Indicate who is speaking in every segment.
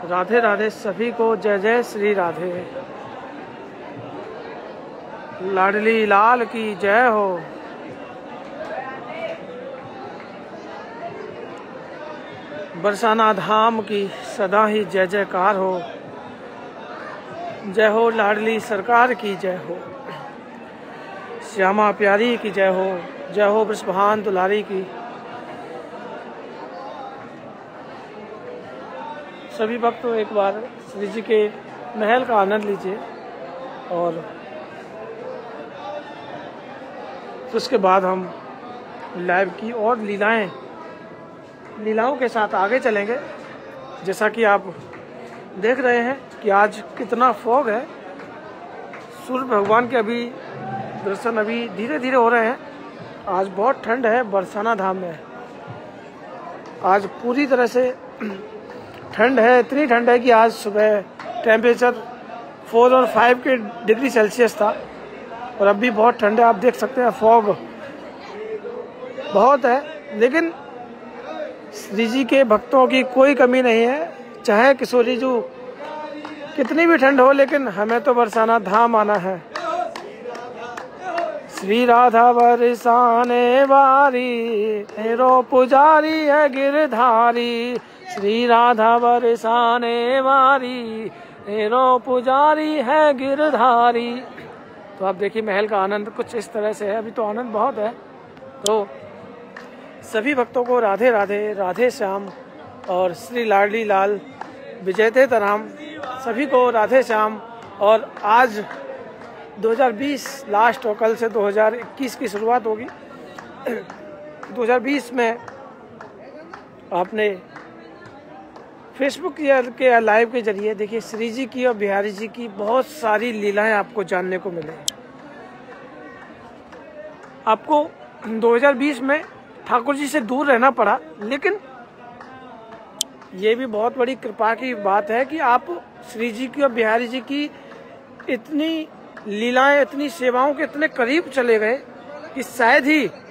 Speaker 1: राधे राधे सभी को, जय जय श्री राधे। लाडली लाल की जय हो। बरसाना धाम की सदा ही जय जयकार हो। जय हो लाडली सरकार की जय हो। श्यामा प्यारी की जय हो। जय हो वृषभान दुलारी की। सभी भक्त एक बार श्री जी के महल का आनंद लीजिए और उसके बाद हम लाइव की और लीलाओं के साथ आगे चलेंगे। जैसा कि आप देख रहे हैं कि आज कितना फॉग है। सूर्य भगवान के अभी दर्शन अभी धीरे धीरे हो रहे हैं। आज बहुत ठंड है बरसाना धाम में। आज पूरी तरह से ठंड है। इतनी ठंड है कि आज सुबह टेम्परेचर 4 और 5 के डिग्री सेल्सियस था और अब भी बहुत ठंड है। आप देख सकते हैं फॉग बहुत है, लेकिन श्री जी के भक्तों की कोई कमी नहीं है। चाहे किशोरी जी कितनी भी ठंड हो, लेकिन हमें तो बरसाना धाम आना है। श्री राधा बरसाने वारी, तेरो पुजारी है गिरधारी। श्री राधा बरसाने वारी, तेरो पुजारी है गिरधारी। तो आप देखिए महल का आनंद कुछ इस तरह से है। अभी तो आनंद बहुत है। तो सभी भक्तों को राधे राधे, राधे श्याम और श्री लाडली लाल विजयते तराम सभी को राधे श्याम। और आज 2020 लास्ट और कल से 2021 की शुरुआत होगी। 2020 में आपने फेसबुक के लाइव के जरिए देखिए श्री जी की और बिहारी जी की बहुत सारी लीलाएं आपको जानने को मिले। आपको 2020 में ठाकुर जी से दूर रहना पड़ा, लेकिन ये भी बहुत बड़ी कृपा की बात है कि आप श्री जी की और बिहारी जी की इतनी लीलाएं, इतनी सेवाओं के इतने करीब चले गए कि शायद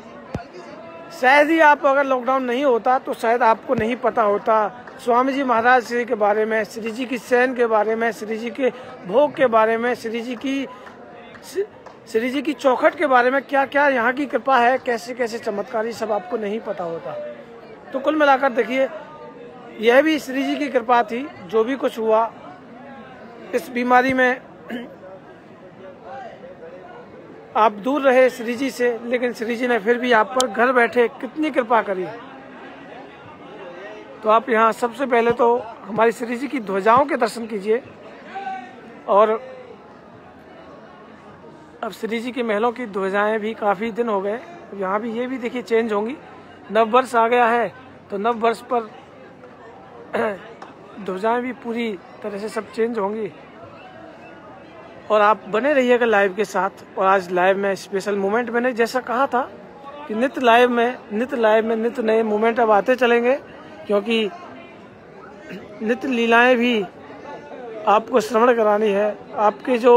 Speaker 1: ही आप अगर लॉकडाउन नहीं होता तो शायद आपको नहीं पता होता स्वामी जी महाराज श्री के बारे में, श्री जी की शयन के बारे में, श्री जी के भोग के बारे में, श्री जी की चौखट के बारे में। क्या क्या यहाँ की कृपा है, कैसे कैसे चमत्कारी, सब आपको नहीं पता होता। तो कुल मिलाकर देखिए यह भी श्री जी की कृपा थी। जो भी कुछ हुआ इस बीमारी में आप दूर रहे श्री जी से, लेकिन श्री जी ने फिर भी आप पर घर बैठे कितनी कृपा करी। तो आप यहाँ सबसे पहले तो हमारी श्री जी की ध्वजाओं के दर्शन कीजिए। और अब श्री जी के महलों की ध्वजाएं भी काफ़ी दिन हो गए। यहाँ भी ये भी देखिए चेंज होंगी। नव वर्ष आ गया है तो नव वर्ष पर ध्वजाएं भी पूरी तरह से सब चेंज होंगी। और आप बने रहिएगा लाइव के साथ। और आज लाइव में स्पेशल मोमेंट मैंने जैसा कहा था कि नित्य लाइव में नित्य नए मोमेंट अब आते चलेंगे, क्योंकि नित्य लीलाएं भी आपको श्रवण करानी है। आपके जो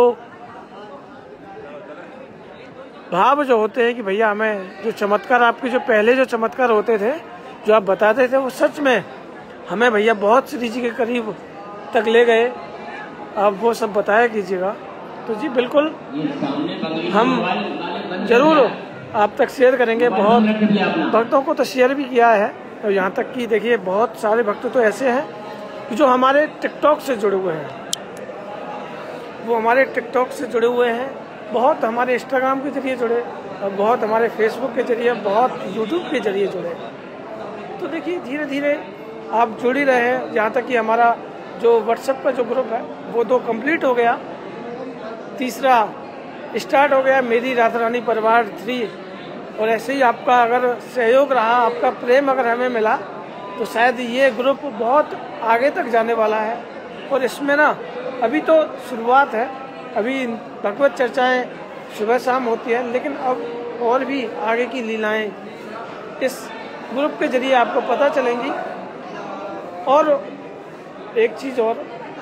Speaker 1: भाव जो होते हैं कि भैया हमें जो चमत्कार, आपके जो पहले जो चमत्कार होते थे जो आप बताते थे, वो सच में हमें भैया बहुत श्री जी के करीब तक ले गए। आप वो सब बताया कीजिएगा। तो जी बिल्कुल हम जरूर आप तक शेयर करेंगे। बहुत भक्तों को तो शेयर भी किया है। और यहाँ तक कि देखिए बहुत सारे भक्त तो ऐसे हैं कि जो हमारे टिकटॉक से जुड़े हुए हैं, वो हमारे टिकटॉक से जुड़े हुए हैं, बहुत हमारे इंस्टाग्राम के जरिए जुड़े, और बहुत हमारे फेसबुक के जरिए, बहुत यूट्यूब के जरिए जुड़े। तो देखिए धीरे धीरे आप जुड़ ही रहे हैं। यहाँ तक कि हमारा जो व्हाट्सएप का जो ग्रुप है वो 2 कंप्लीट हो गया, 3रा स्टार्ट हो गया, मेरी राधा रानी परिवार 3। और ऐसे ही आपका अगर सहयोग रहा, आपका प्रेम अगर हमें मिला, तो शायद ये ग्रुप बहुत आगे तक जाने वाला है। और इसमें ना अभी तो शुरुआत है, अभी भगवत चर्चाएं सुबह शाम होती है, लेकिन अब और भी आगे की लीलाएं इस ग्रुप के जरिए आपको पता चलेंगी। और एक चीज़ और,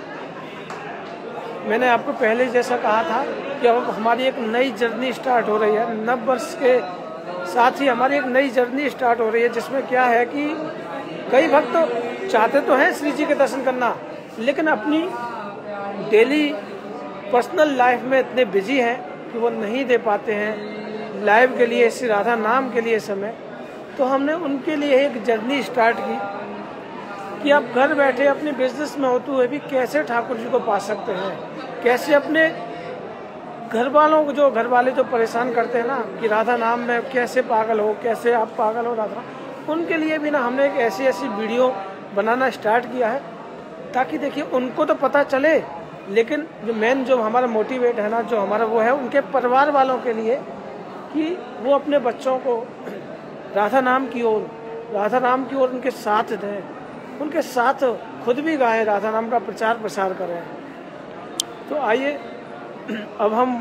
Speaker 1: मैंने आपको पहले जैसा कहा था कि अब हमारी एक नई जर्नी स्टार्ट हो रही है। नव वर्ष के साथ ही हमारी एक नई जर्नी स्टार्ट हो रही है, जिसमें क्या है कि कई भक्त चाहते तो हैं श्री जी के दर्शन करना, लेकिन अपनी डेली पर्सनल लाइफ में इतने बिजी हैं कि वो नहीं दे पाते हैं लाइव के लिए, श्री राधा नाम के लिए समय। तो हमने उनके लिए एक जर्नी स्टार्ट की कि आप घर बैठे अपने बिजनेस में होते हुए भी कैसे ठाकुर जी को पा सकते हैं, कैसे अपने घर वालों को, जो घर वाले जो परेशान करते हैं ना कि राधा नाम में कैसे पागल हो, कैसे आप पागल हो राधा, उनके लिए भी ना हमने एक ऐसी वीडियो बनाना स्टार्ट किया है ताकि देखिए उनको तो पता चले, लेकिन जो मेन जो हमारा मोटिवेट है ना, जो हमारा वो है उनके परिवार वालों के लिए कि वो अपने बच्चों को राधा नाम की ओर उनके साथ दें, उनके साथ खुद भी गाएं, राधा नाम का प्रचार प्रसार करें। तो आइए अब हम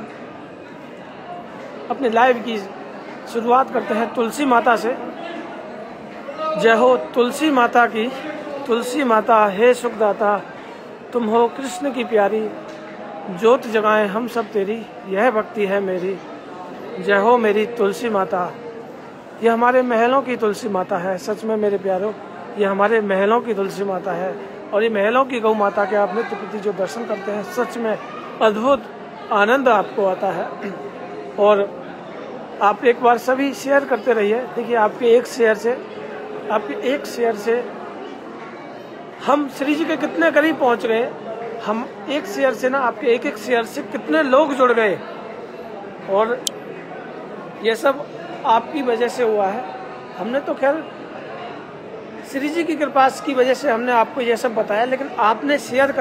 Speaker 1: अपने लाइव की शुरुआत करते हैं तुलसी माता से। जय हो तुलसी माता की, तुलसी माता हे सुखदाता, तुम हो कृष्ण की प्यारी, ज्योत जगाएं हम सब तेरी, यह भक्ति है मेरी। जय हो मेरी तुलसी माता। ये हमारे महलों की तुलसी माता है, सच में मेरे प्यारों, ये हमारे महलों की तुलसी माता है। और ये महलों की गौ माता के आप नित्य प्रति जो दर्शन करते हैं, सच में अद्भुत आनंद आपको आता है। और आप एक बार सभी शेयर करते रहिए। देखिए आपके एक शेयर से हम श्री जी के कितने करीब पहुंच गए। हम एक शेयर से ना, आपके एक शेयर से कितने लोग जुड़ गए, और ये सब आपकी वजह से हुआ है। हमने तो खैर श्री जी की कृपा की वजह से हमने आपको ये सब बताया, लेकिन आपने शेयर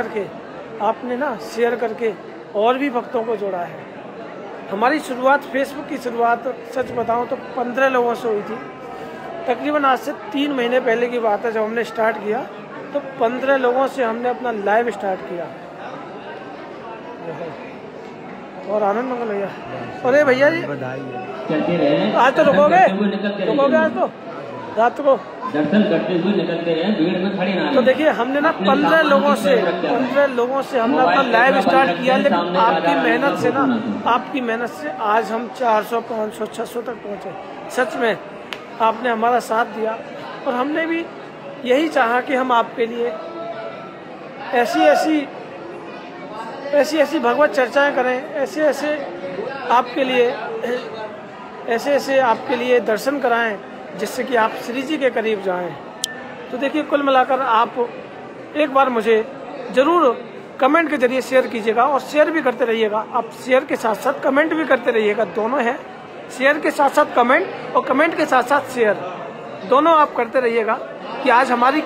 Speaker 1: करके और भी भक्तों को जोड़ा है। हमारी शुरुआत, फेसबुक की शुरुआत सच बताऊं तो 15 लोगों से हुई थी। तकरीबन आज से 3 महीने पहले की बात है, जब हमने स्टार्ट किया तो 15 लोगों से हमने अपना लाइव स्टार्ट किया। और आनंद मंगल भैया। अरे भैया जी आज तो रुकोगे आज तो रात को
Speaker 2: दर्शन करते हुए निकलते रहे, भीड़ में खड़े ना।
Speaker 1: तो देखिए हमने ना 15 लोगों से हमने अपना लाइव स्टार्ट किया, लेकिन आपकी मेहनत से आज हम 400, 500, 600 तक पहुंचे। सच में आपने हमारा साथ दिया, और हमने भी यही चाहा कि हम आपके लिए ऐसी भगवत चर्चाएं करें, ऐसे आपके लिए दर्शन कराएं, जिससे कि आप श्री जी के करीब जाएं। तो देखिए कुल मिलाकर आप एक बार मुझे जरूर कमेंट के जरिए शेयर कीजिएगा, और शेयर भी करते रहिएगा। आप शेयर के साथ साथ कमेंट भी करते रहिएगा, दोनों है। शेयर के साथ साथ कमेंट, और कमेंट के साथ साथ शेयर, दोनों आप करते रहिएगा कि आज हमारी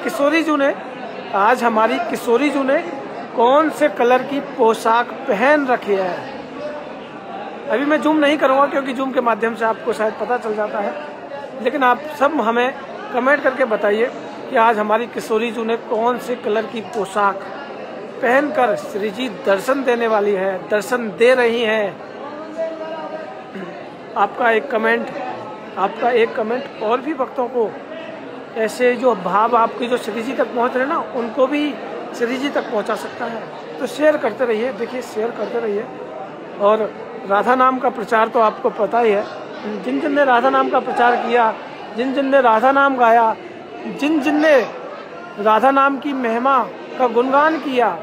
Speaker 1: किशोरी जू ने कौन से कलर की पोशाक पहन रखी है। अभी मैं जूम नहीं करूँगा क्योंकि जूम के माध्यम से आपको शायद पता चल जाता है, लेकिन आप सब हमें कमेंट करके बताइए कि आज हमारी किशोरी जू ने कौन से कलर की पोशाक पहनकर श्री जी दर्शन देने वाली है, दर्शन दे रही हैं। आपका एक कमेंट और भी भक्तों को ऐसे जो भाव आपके जो श्री जी तक पहुंच रहे ना, उनको भी श्री जी तक पहुंचा सकता है। तो शेयर करते रहिए, देखिए शेयर करते रहिए। और राधा नाम का प्रचार तो आपको पता ही है, जिन ने राधा नाम का प्रचार किया, जिन ने राधा नाम गाया, जिन ने राधा नाम की महिमा का गुणगान किया।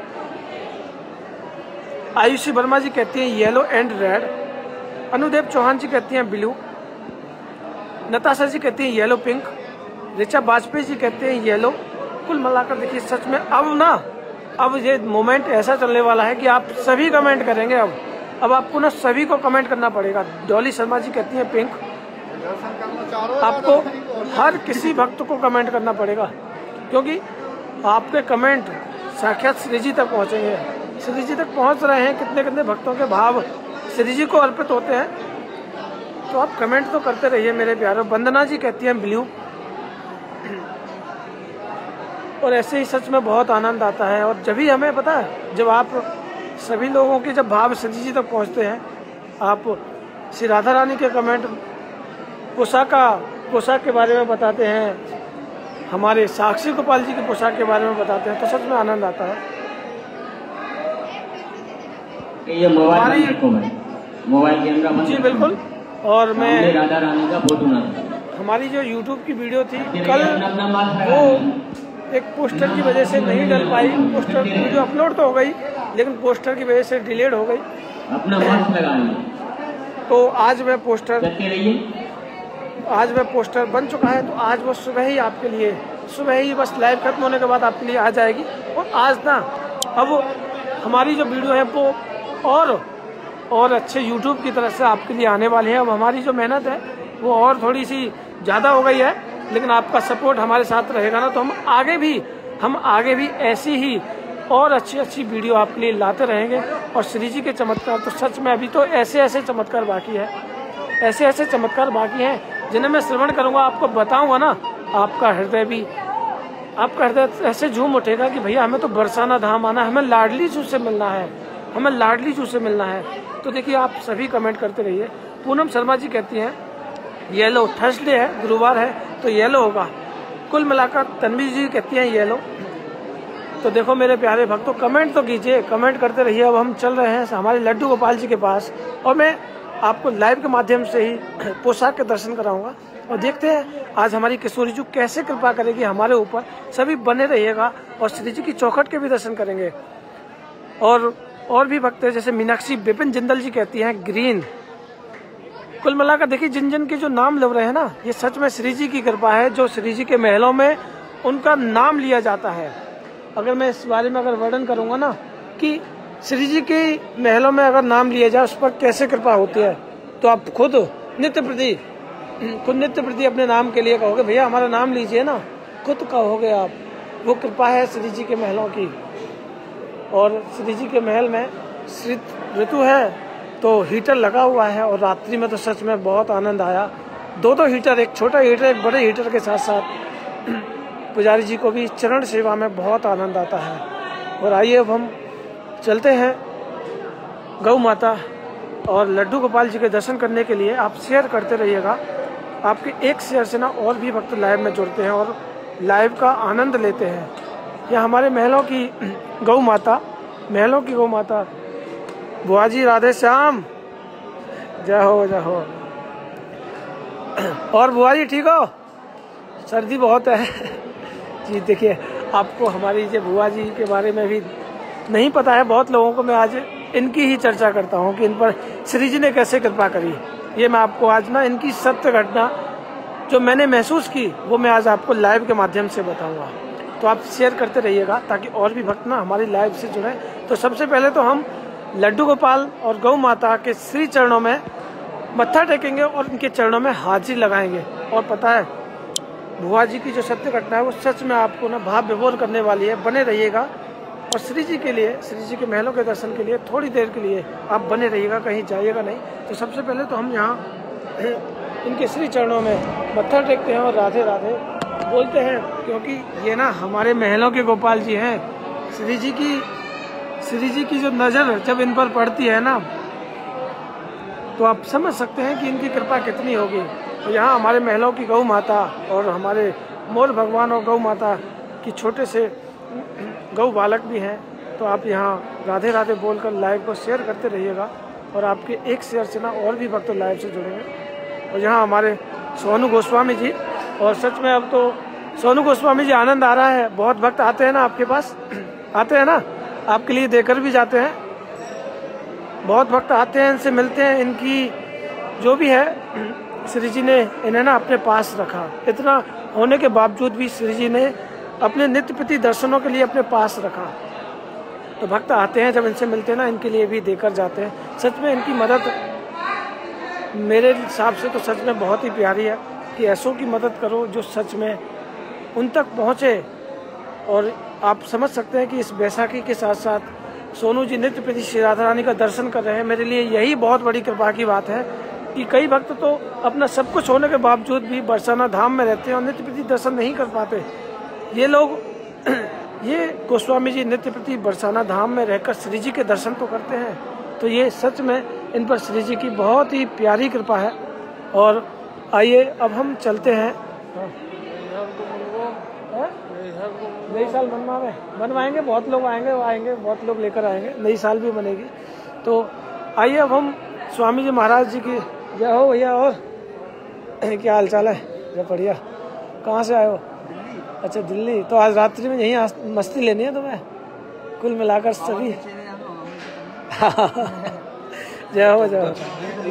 Speaker 1: आयुषी वर्मा जी कहती हैं yellow and red, Anudev Chauhan ji कहती हैं ब्लू, नताशा जी कहती हैं येलो पिंक, ऋचा वाजपेयी जी कहते हैं येलो। कुल मिलाकर देखिए सच में अब ये मोमेंट ऐसा चलने वाला है कि आप सभी कमेंट करेंगे। अब आपको ना सभी को कमेंट करना पड़ेगा। डॉली शर्मा जी कहती हैं पिंक। आपको हर किसी भक्त को कमेंट करना पड़ेगा, क्योंकि आपके कमेंट साक्षात श्री जी तक पहुंचेंगे। श्री जी तक पहुंच रहे हैं, कितने कितने भक्तों के भाव श्री जी को अर्पित होते हैं। तो आप कमेंट तो करते रहिए मेरे प्यारों। वंदना जी कहती हैं ब्लू। और ऐसे ही सच में बहुत आनंद आता है। और जब भी हमें पता है, जब आप सभी लोगों के जब भाव श्री जी तक पहुंचते हैं, आप श्री राधा रानी के कमेंट पोशाक के बारे में बताते हैं, हमारे साक्षी गोपाल जी की पोशाक के बारे में बताते हैं, तो सच में आनंद आता है।
Speaker 2: ये मोबाइल कैमरा
Speaker 1: जी बिल्कुल। और मैं
Speaker 2: राधा रानी का फोटो ना,
Speaker 1: हमारी जो YouTube की वीडियो थी कल, वो एक पोस्टर की वजह से नहीं डल पाई। पोस्टर वीडियो अपलोड तो हो गई, लेकिन पोस्टर की वजह से डिलीट हो गई।
Speaker 2: अपना मास्क लगाइए।
Speaker 1: तो आज वह पोस्टर बन चुका है। तो आज वो सुबह ही आपके लिए, सुबह ही बस लाइव खत्म होने के बाद आपके लिए आ जाएगी। और आज ना अब हमारी जो वीडियो है वो और अच्छे यूट्यूब की तरफ से आपके लिए आने वाली है। अब हमारी जो मेहनत है वो और थोड़ी सी ज़्यादा हो गई है, लेकिन आपका सपोर्ट हमारे साथ रहेगा ना, तो हम आगे भी ऐसी ही और अच्छी वीडियो आपके लिए लाते रहेंगे। और श्री जी के चमत्कार तो सच में अभी तो ऐसे चमत्कार बाकी है, ऐसे चमत्कार बाकी हैं जिन्हें मैं श्रवण करूंगा, आपको बताऊंगा ना, आपका हृदय ऐसे झूम उठेगा कि भैया हमें तो बरसाना धाम आना है, हमें लाडली जू से मिलना है, तो देखिए आप सभी कमेंट करते रहिए। पूनम शर्मा जी कहती हैं येलो, थर्सडे है, गुरुवार है तो येलो होगा। कुल मिलाकर तन्वी जी कहती हैं येलो। तो देखो मेरे प्यारे भक्तों, कमेंट तो कीजिए, कमेंट करते रहिए। अब हम चल रहे हैं हमारे लड्डू गोपाल जी के पास, और मैं आपको लाइव के माध्यम से ही पोशाक के दर्शन कराऊंगा। और देखते हैं आज हमारी किशोरी जी कैसे कृपा करेगी हमारे ऊपर। सभी बने रहिएगा और श्री जी की चौखट के भी दर्शन करेंगे। और भी भक्त हैं, जैसे मीनाक्षी विपिन जिंदल जी कहती हैं ग्रीन। कुल मिलाकर देखिए जिन के जो नाम ले रहे हैं ना, ये सच में श्री जी की कृपा है, जो श्री जी के महलों में उनका नाम लिया जाता है। अगर मैं इस बारे में अगर वर्णन करूंगा ना कि श्री जी के महलों में अगर नाम लिया जाए उस पर कैसे कृपा होती है, तो आप खुद नित्य प्रति अपने नाम के लिए कहोगे भैया हमारा नाम लीजिए ना, खुद कहोगे आप। वो कृपा है श्री जी के महलों की। और श्री जी के महल में शीत ऋतु है तो हीटर लगा हुआ है, और रात्रि में तो सच में बहुत आनंद आया। दो हीटर, एक छोटा हीटर एक बड़े हीटर के साथ साथ पुजारी जी को भी चरण सेवा में बहुत आनंद आता है। और आइए अब हम चलते हैं गौ माता और लड्डू गोपाल जी के दर्शन करने के लिए। आप शेयर करते रहिएगा, आपके एक शेयर से ना और भी भक्त लाइव में जुड़ते हैं और लाइव का आनंद लेते हैं। यह हमारे महलों की गौ माता बुआ जी राधे श्याम, जय हो। और बुआ जी ठीक हो? सर्दी बहुत है जी। देखिए आपको हमारी जो बुआ जी के बारे में भी नहीं पता है बहुत लोगों को, मैं आज इनकी ही चर्चा करता हूँ कि इन पर श्री जी ने कैसे कृपा करी। ये मैं आपको आज ना इनकी सत्य घटना जो मैंने महसूस की वो मैं आज आपको लाइव के माध्यम से बताऊंगा। तो आप शेयर करते रहिएगा ताकि और भी भक्त ना हमारी लाइव से जुड़े। तो सबसे पहले तो हम लड्डू गोपाल और गौ माता के श्री चरणों में मत्था टेकेंगे और उनके चरणों में हाजिरी लगाएंगे। और पता है बुआ जी की जो सत्य घटना है वो सच में आपको ना भाव विभोर करने वाली है। बने रहिएगा और श्री जी के लिए, श्री जी के महलों के दर्शन के लिए थोड़ी देर के लिए आप बने रहिएगा, कहीं जाइएगा नहीं। तो सबसे पहले तो हम यहाँ इनके श्री चरणों में मत्था टेकते हैं और राधे राधे बोलते हैं, क्योंकि ये ना हमारे महलों के गोपाल जी हैं। श्री जी की जो नज़र जब इन पर पड़ती है ना तो आप समझ सकते हैं कि इनकी कृपा कितनी होगी। तो यहाँ हमारे महलों की गौ माता और हमारे मोर भगवान और गौ माता की छोटे से गौ बालक भी हैं। तो आप यहाँ राधे राधे बोलकर लाइव को शेयर करते रहिएगा और आपके एक शेयर से ना और भी भक्त लाइव से जुड़ेंगे। और यहाँ हमारे सोनू गोस्वामी जी, और सच में अब तो सोनू गोस्वामी जी आनंद आ रहा है। बहुत भक्त आते हैं ना आपके पास, आते हैं ना, आपके लिए देकर भी जाते हैं। बहुत भक्त आते हैं, इनसे मिलते हैं। इनकी जो भी है श्री जी ने इन्हें ना अपने पास रखा। इतना होने के बावजूद भी श्री जी ने अपने नित्य प्रति दर्शनों के लिए अपने पास रखा। तो भक्त आते हैं, जब इनसे मिलते हैं ना इनके लिए भी देकर जाते हैं। सच में इनकी मदद मेरे हिसाब से तो सच में बहुत ही प्यारी है कि ऐसों की मदद करो जो सच में उन तक पहुँचे। और आप समझ सकते हैं कि इस बैसाखी के साथ साथ सोनू जी नित्य प्रति श्री राधा रानी का दर्शन कर रहे हैं। मेरे लिए यही बहुत बड़ी कृपा की बात है कि कई भक्त तो अपना सब कुछ होने के बावजूद भी बरसाना धाम में रहते हैं और नित्य प्रति दर्शन नहीं कर पाते। ये लोग ये गोस्वामी जी नित्य प्रति बरसाना धाम में रहकर श्री जी के दर्शन तो करते हैं। तो ये सच में इन पर श्री जी की बहुत ही प्यारी कृपा है। और आइए अब हम चलते हैं। नई साल बनवाएंगे, बहुत लोग आएंगे, बहुत लोग लेकर आएंगे, नई साल भी बनेगी। तो आइए अब हम स्वामी जी महाराज जी की जय हो भैया। और क्या हाल चाल है? जय बढ़िया। कहाँ से आए हो? अच्छा दिल्ली, तो आज रात्रि में यहीं मस्ती लेनी है तुम्हें कुल मिलाकर सभी। जय हो जय हो,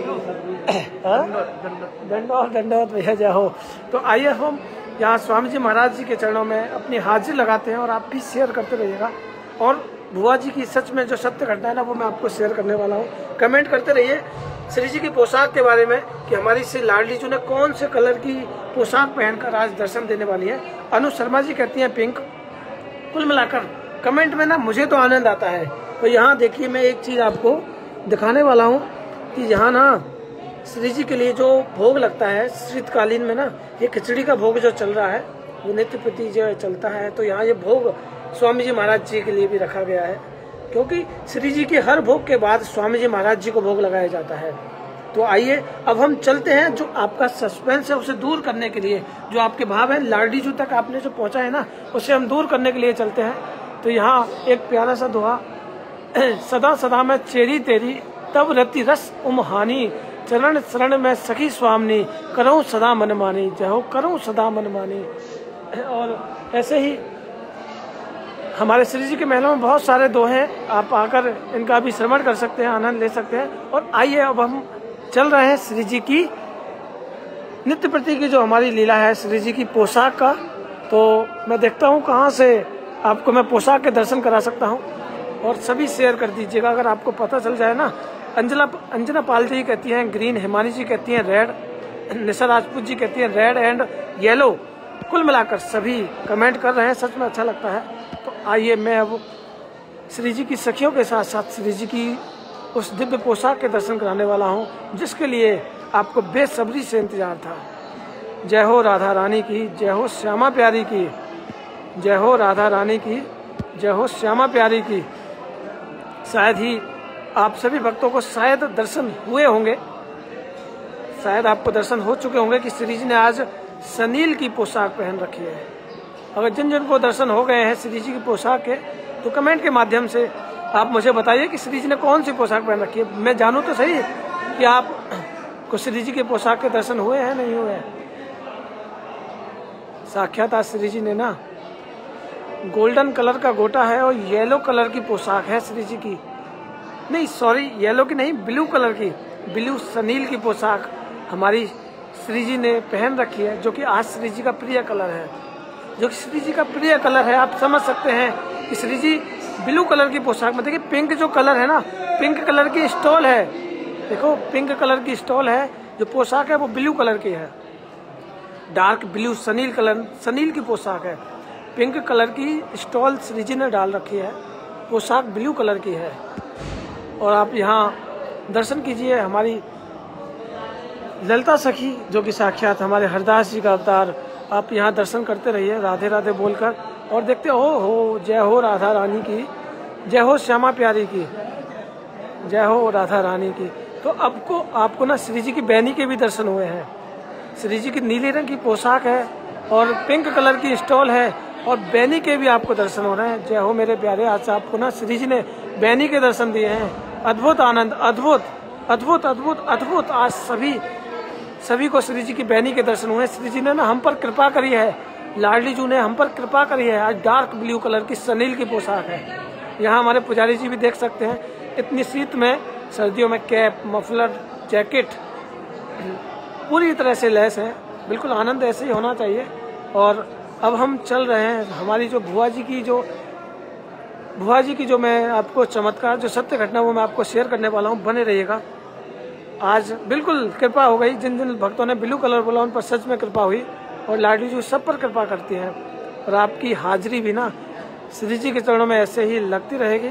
Speaker 1: दंडोत दंडोत भैया जय हो। तो आइए हम यहाँ स्वामी जी महाराज जी के चरणों में अपनी हाजिरी लगाते हैं और आप भी शेयर करते रहिएगा। और बुआ जी की सच में जो सत्य घटना है ना वो मैं आपको शेयर करने वाला हूँ। कमेंट करते रहिए श्री जी की पोशाक के बारे में कि हमारी श्री लाडली जी ने कौन से कलर की पोशाक पहनकर आज दर्शन देने वाली है। अनु शर्मा जी कहती हैं पिंक। कुल मिलाकर कमेंट में ना मुझे तो आनंद आता है। तो यहाँ देखिए मैं एक चीज़ आपको दिखाने वाला हूँ कि यहाँ ना श्री जी के लिए जो भोग लगता है शीतकालीन में ना, ये खिचड़ी का भोग जो चल रहा है वो नित्य प्रति जो चलता है। तो यहाँ ये भोग स्वामी जी महाराज जी के लिए भी रखा गया है, क्योंकि श्री जी के हर भोग के बाद स्वामी जी महाराज जी को भोग लगाया जाता है। तो आइए अब हम चलते हैं, जो आपका सस्पेंस है उसे दूर करने के लिए, जो आपके भाव है लाडली जी तक आपने जो पहुंचा है ना उसे हम दूर करने के लिए चलते हैं। तो यहाँ एक प्यारा सा दोहा, सदा सदा मैं चेरी तेरी तब रति रस उमहानी, चरण शरण में सखी स्वामिनी, करूँ सदा मनमानी, जय हो करूँ सदा मनमानी। और ऐसे ही हमारे श्री जी के महलों में बहुत सारे दोहे हैं, आप आकर इनका भी श्रवण कर सकते हैं, आनंद ले सकते हैं। और आइए अब हम चल रहे हैं श्री जी की नित्य प्रति की जो हमारी लीला है श्री जी की पोशाक का। तो मैं देखता हूँ कहाँ से आपको मैं पोशाक के दर्शन करा सकता हूँ, और सभी शेयर कर दीजिएगा अगर आपको पता चल जाए ना। अंजना पाल जी कहती हैं ग्रीन, हिमानी जी कहती हैं रेड, निशा राजपूत जी कहती हैं रेड एंड येलो। कुल मिलाकर सभी कमेंट कर रहे हैं, सच में अच्छा लगता है। तो आइए मैं अब श्री जी की सखियों के साथ साथ श्री जी की उस दिव्य पोशाक के दर्शन कराने वाला हूँ जिसके लिए आपको बेसब्री से इंतजार था। जय हो राधा रानी की, जय हो श्यामा प्यारी की, जय हो राधा रानी की, जय हो श्यामा प्यारी की। शायद ही आप सभी भक्तों को शायद दर्शन हुए होंगे, शायद आपको दर्शन हो चुके होंगे कि श्री जी ने आज सनील की पोशाक पहन रखी है। अगर जिन जिन को दर्शन हो गए हैं श्री जी की पोशाक के, तो कमेंट के माध्यम से आप मुझे बताइए कि श्री जी ने कौन सी पोशाक पहन रखी है। मैं जानूं तो सही कि आप को श्री जी के पोशाक के दर्शन हुए हैं नहीं हुए हैं। साक्षात आज श्री जी ने ना गोल्डन कलर का गोटा है और येलो कलर की पोशाक है श्री जी की, नहीं सॉरी येलो की नहीं, ब्लू कलर की, ब्लू सनील की पोशाक हमारी श्री जी ने पहन रखी है, जो कि आज श्री जी का प्रिय कलर है, जो कि श्री जी का प्रिय कलर है। आप समझ सकते हैं कि श्री जी ब्लू कलर की पोशाक में, देखिए पिंक जो कलर है ना, पिंक कलर की स्टॉल है, देखो पिंक कलर की स्टॉल है, जो पोशाक है वो ब्लू कलर की है, dark blue chenille colour, chenille की पोशाक है। पिंक कलर की स्टॉल श्री जी ने डाल रखी है, पोशाक ब्लू कलर की है। और आप यहाँ दर्शन कीजिए हमारी ललिता सखी, जो कि साक्षात हमारे हरदास जी का अवतार। आप यहाँ दर्शन करते रहिए राधे राधे बोलकर, और देखते हो जय हो राधा रानी की, जय हो श्यामा प्यारी की, जय हो राधा रानी की। तो आपको ना श्री जी की बैनी के भी दर्शन हुए हैं। श्री जी की नीले रंग की पोशाक है और पिंक कलर की स्टॉल है, और बैनी के भी आपको दर्शन हो रहे हैं। जय हो मेरे प्यारे, आज आपको ना श्री जी ने बैनी के दर्शन दिए हैं। अद्भुत आनंद, अद्भुत अद्भुत अद्भुत अद्भुत। आज सभी को श्री जी की बैनी के दर्शन हुए। श्री जी ने ना हम पर कृपा करी है, लाडली जी ने हम पर कृपा करी है। आज डार्क ब्लू कलर की सनील की पोशाक है। यहाँ हमारे पुजारी जी भी देख सकते हैं, इतनी शीत में सर्दियों में कैप, मफलर, जैकेट पूरी तरह से लैस है। बिल्कुल आनंद ऐसे ही होना चाहिए। और अब हम चल रहे हैं हमारी जो बुआ जी की जो मैं आपको चमत्कार, जो सत्य घटना वो मैं आपको शेयर करने वाला हूँ। बने रहिएगा। आज बिल्कुल कृपा हो गई, जिन जिन भक्तों ने ब्लू कलर बोला उन पर सच में कृपा हुई, और लाडली जी सब पर कृपा करती हैं। और आपकी हाजिरी भी ना श्री जी के चरणों में ऐसे ही लगती रहेगी।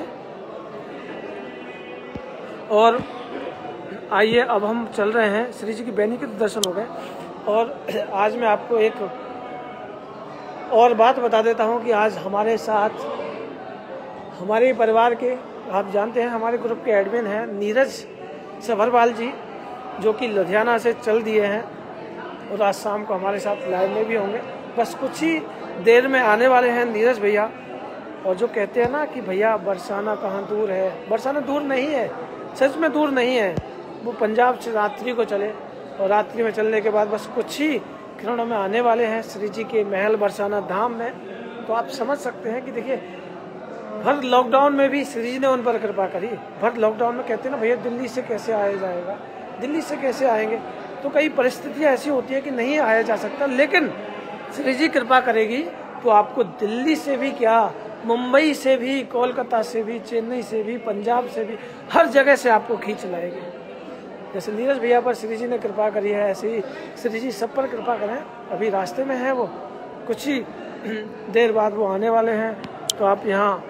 Speaker 1: और आइए अब हम चल रहे हैं, श्री जी की बैनी के दर्शन हो गए। और आज मैं आपको एक और बात बता देता हूं कि आज हमारे साथ हमारे परिवार के, आप जानते हैं हमारे ग्रुप के एडमिन हैं नीरज सभरवाल जी, जो कि लुधियाना से चल दिए हैं, और आज शाम को हमारे साथ लाइव में भी होंगे। बस कुछ ही देर में आने वाले हैं नीरज भैया। और जो कहते हैं ना कि भैया बरसाना कहाँ दूर है, बरसाना दूर नहीं है, सच में दूर नहीं है। वो पंजाब से रात्रि को चले, और रात्रि में चलने के बाद बस कुछ ही किरणों में आने वाले हैं श्री जी के महल बरसाना धाम में, तो आप समझ सकते हैं कि देखिए भर लॉकडाउन में भी श्री जी ने उन पर कृपा करी। भर लॉकडाउन में कहते हैं ना भैया दिल्ली से कैसे आया जाएगा, दिल्ली से कैसे आएंगे, तो कई परिस्थितियाँ ऐसी होती है कि नहीं आया जा सकता, लेकिन श्री जी कृपा करेगी तो आपको दिल्ली से भी क्या, मुंबई से भी, कोलकाता से भी, चेन्नई से भी, पंजाब से भी, हर जगह से आपको खींच लाएगी। जैसे नीरज भैया पर श्री जी ने कृपा करी है, ऐसे ही श्री जी सब पर कृपा करें। अभी रास्ते में है वो, कुछ ही देर बाद वो आने वाले हैं। तो आप यहाँ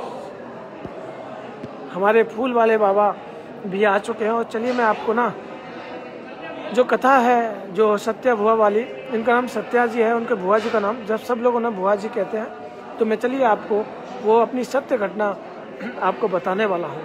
Speaker 1: हमारे फूल वाले बाबा भी आ चुके हैं। और चलिए मैं आपको ना जो कथा है, जो सत्या भुआ वाली, इनका नाम सत्या जी है, उनके भुआ जी का नाम, जब सब लोग उन्हें भुआ जी कहते हैं, तो मैं चलिए आपको वो अपनी सत्य घटना आपको बताने वाला हूँ।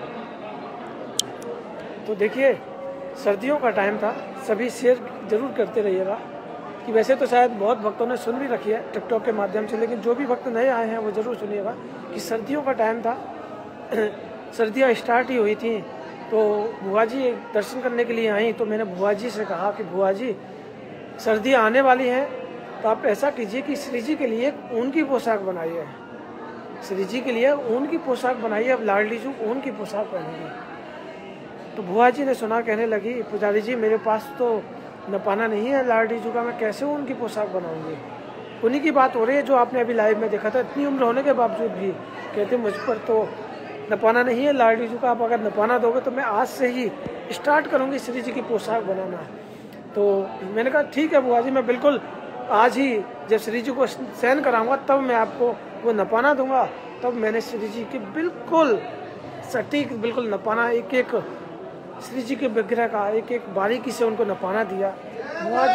Speaker 1: तो देखिए सर्दियों का टाइम था, सभी शेयर जरूर करते रहिएगा कि वैसे तो शायद बहुत भक्तों ने सुन भी रखी है टिकटॉक के माध्यम से, लेकिन जो भी भक्त नए आए हैं वो जरूर सुनिएगा कि सर्दियों का टाइम था। सर्दियाँ स्टार्ट ही हुई थी, तो बुआ जी दर्शन करने के लिए आई। तो मैंने बुआ जी से कहा कि बुआ जी सर्दियाँ आने वाली हैं, तो आप ऐसा कीजिए कि श्री जी के लिए ऊन की पोशाक बनाइए, श्री जी के लिए ऊन की पोशाक बनाइए, अब लाडली जी ऊन की पोशाक पहनेंगे। तो बुआ जी ने सुना, कहने लगी पुजारी जी मेरे पास तो नपाना नहीं है लाडली जी का, मैं कैसे ऊन की पोशाक बनाऊंगी। उन्हीं की बात हो रही है जो आपने अभी लाइव में देखा था। इतनी उम्र होने के बावजूद भी कहते मुझ पर तो नपाना नहीं है लाडली जी का, आप अगर नपाना दोगे तो मैं आज से ही स्टार्ट करूंगी श्री जी की पोशाक बनाना। तो मैंने कहा ठीक है बुआ जी, मैं बिल्कुल आज ही जब श्री जी को शयन कराऊंगा तब मैं आपको वो नपाना दूंगा। तब मैंने श्री जी की बिल्कुल सटीक, बिल्कुल नपाना, एक एक श्री जी के विग्रह का एक एक बारीकी से उनको नपाना दिया। बुआ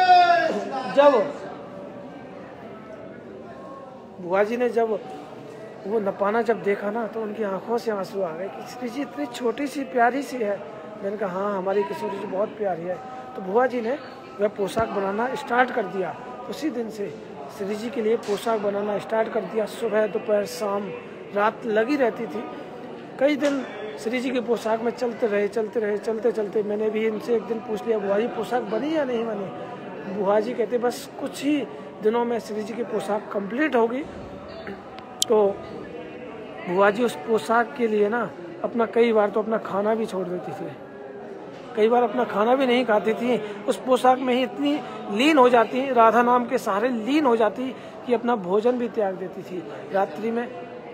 Speaker 1: जी ने जब वो नपाना जब देखा ना, तो उनकी आंखों से आंसू आ गए कि श्री जी इतनी छोटी सी प्यारी सी है। मैंने कहा हाँ हमारी किशोरी जी बहुत प्यारी है। तो बुआ जी ने वह पोशाक बनाना स्टार्ट कर दिया। उसी दिन से श्री जी के लिए पोशाक बनाना स्टार्ट कर दिया। सुबह दोपहर शाम रात लगी रहती थी। कई दिन श्री जी की पोशाक में चलते मैंने भी इनसे एक दिन पूछ लिया बुआ जी पोशाक बनी या नहीं बनी। बुआ जी कहते बस कुछ ही दिनों में श्री जी की पोशाक कंप्लीट होगी। तो बुआ जी उस पोशाक के लिए ना अपना कई बार तो अपना खाना भी छोड़ देती थी, कई बार अपना खाना भी नहीं खाती थी। उस पोशाक में ही इतनी लीन हो जाती, राधा नाम के सहारे लीन हो जाती कि अपना भोजन भी त्याग देती थी। रात्रि में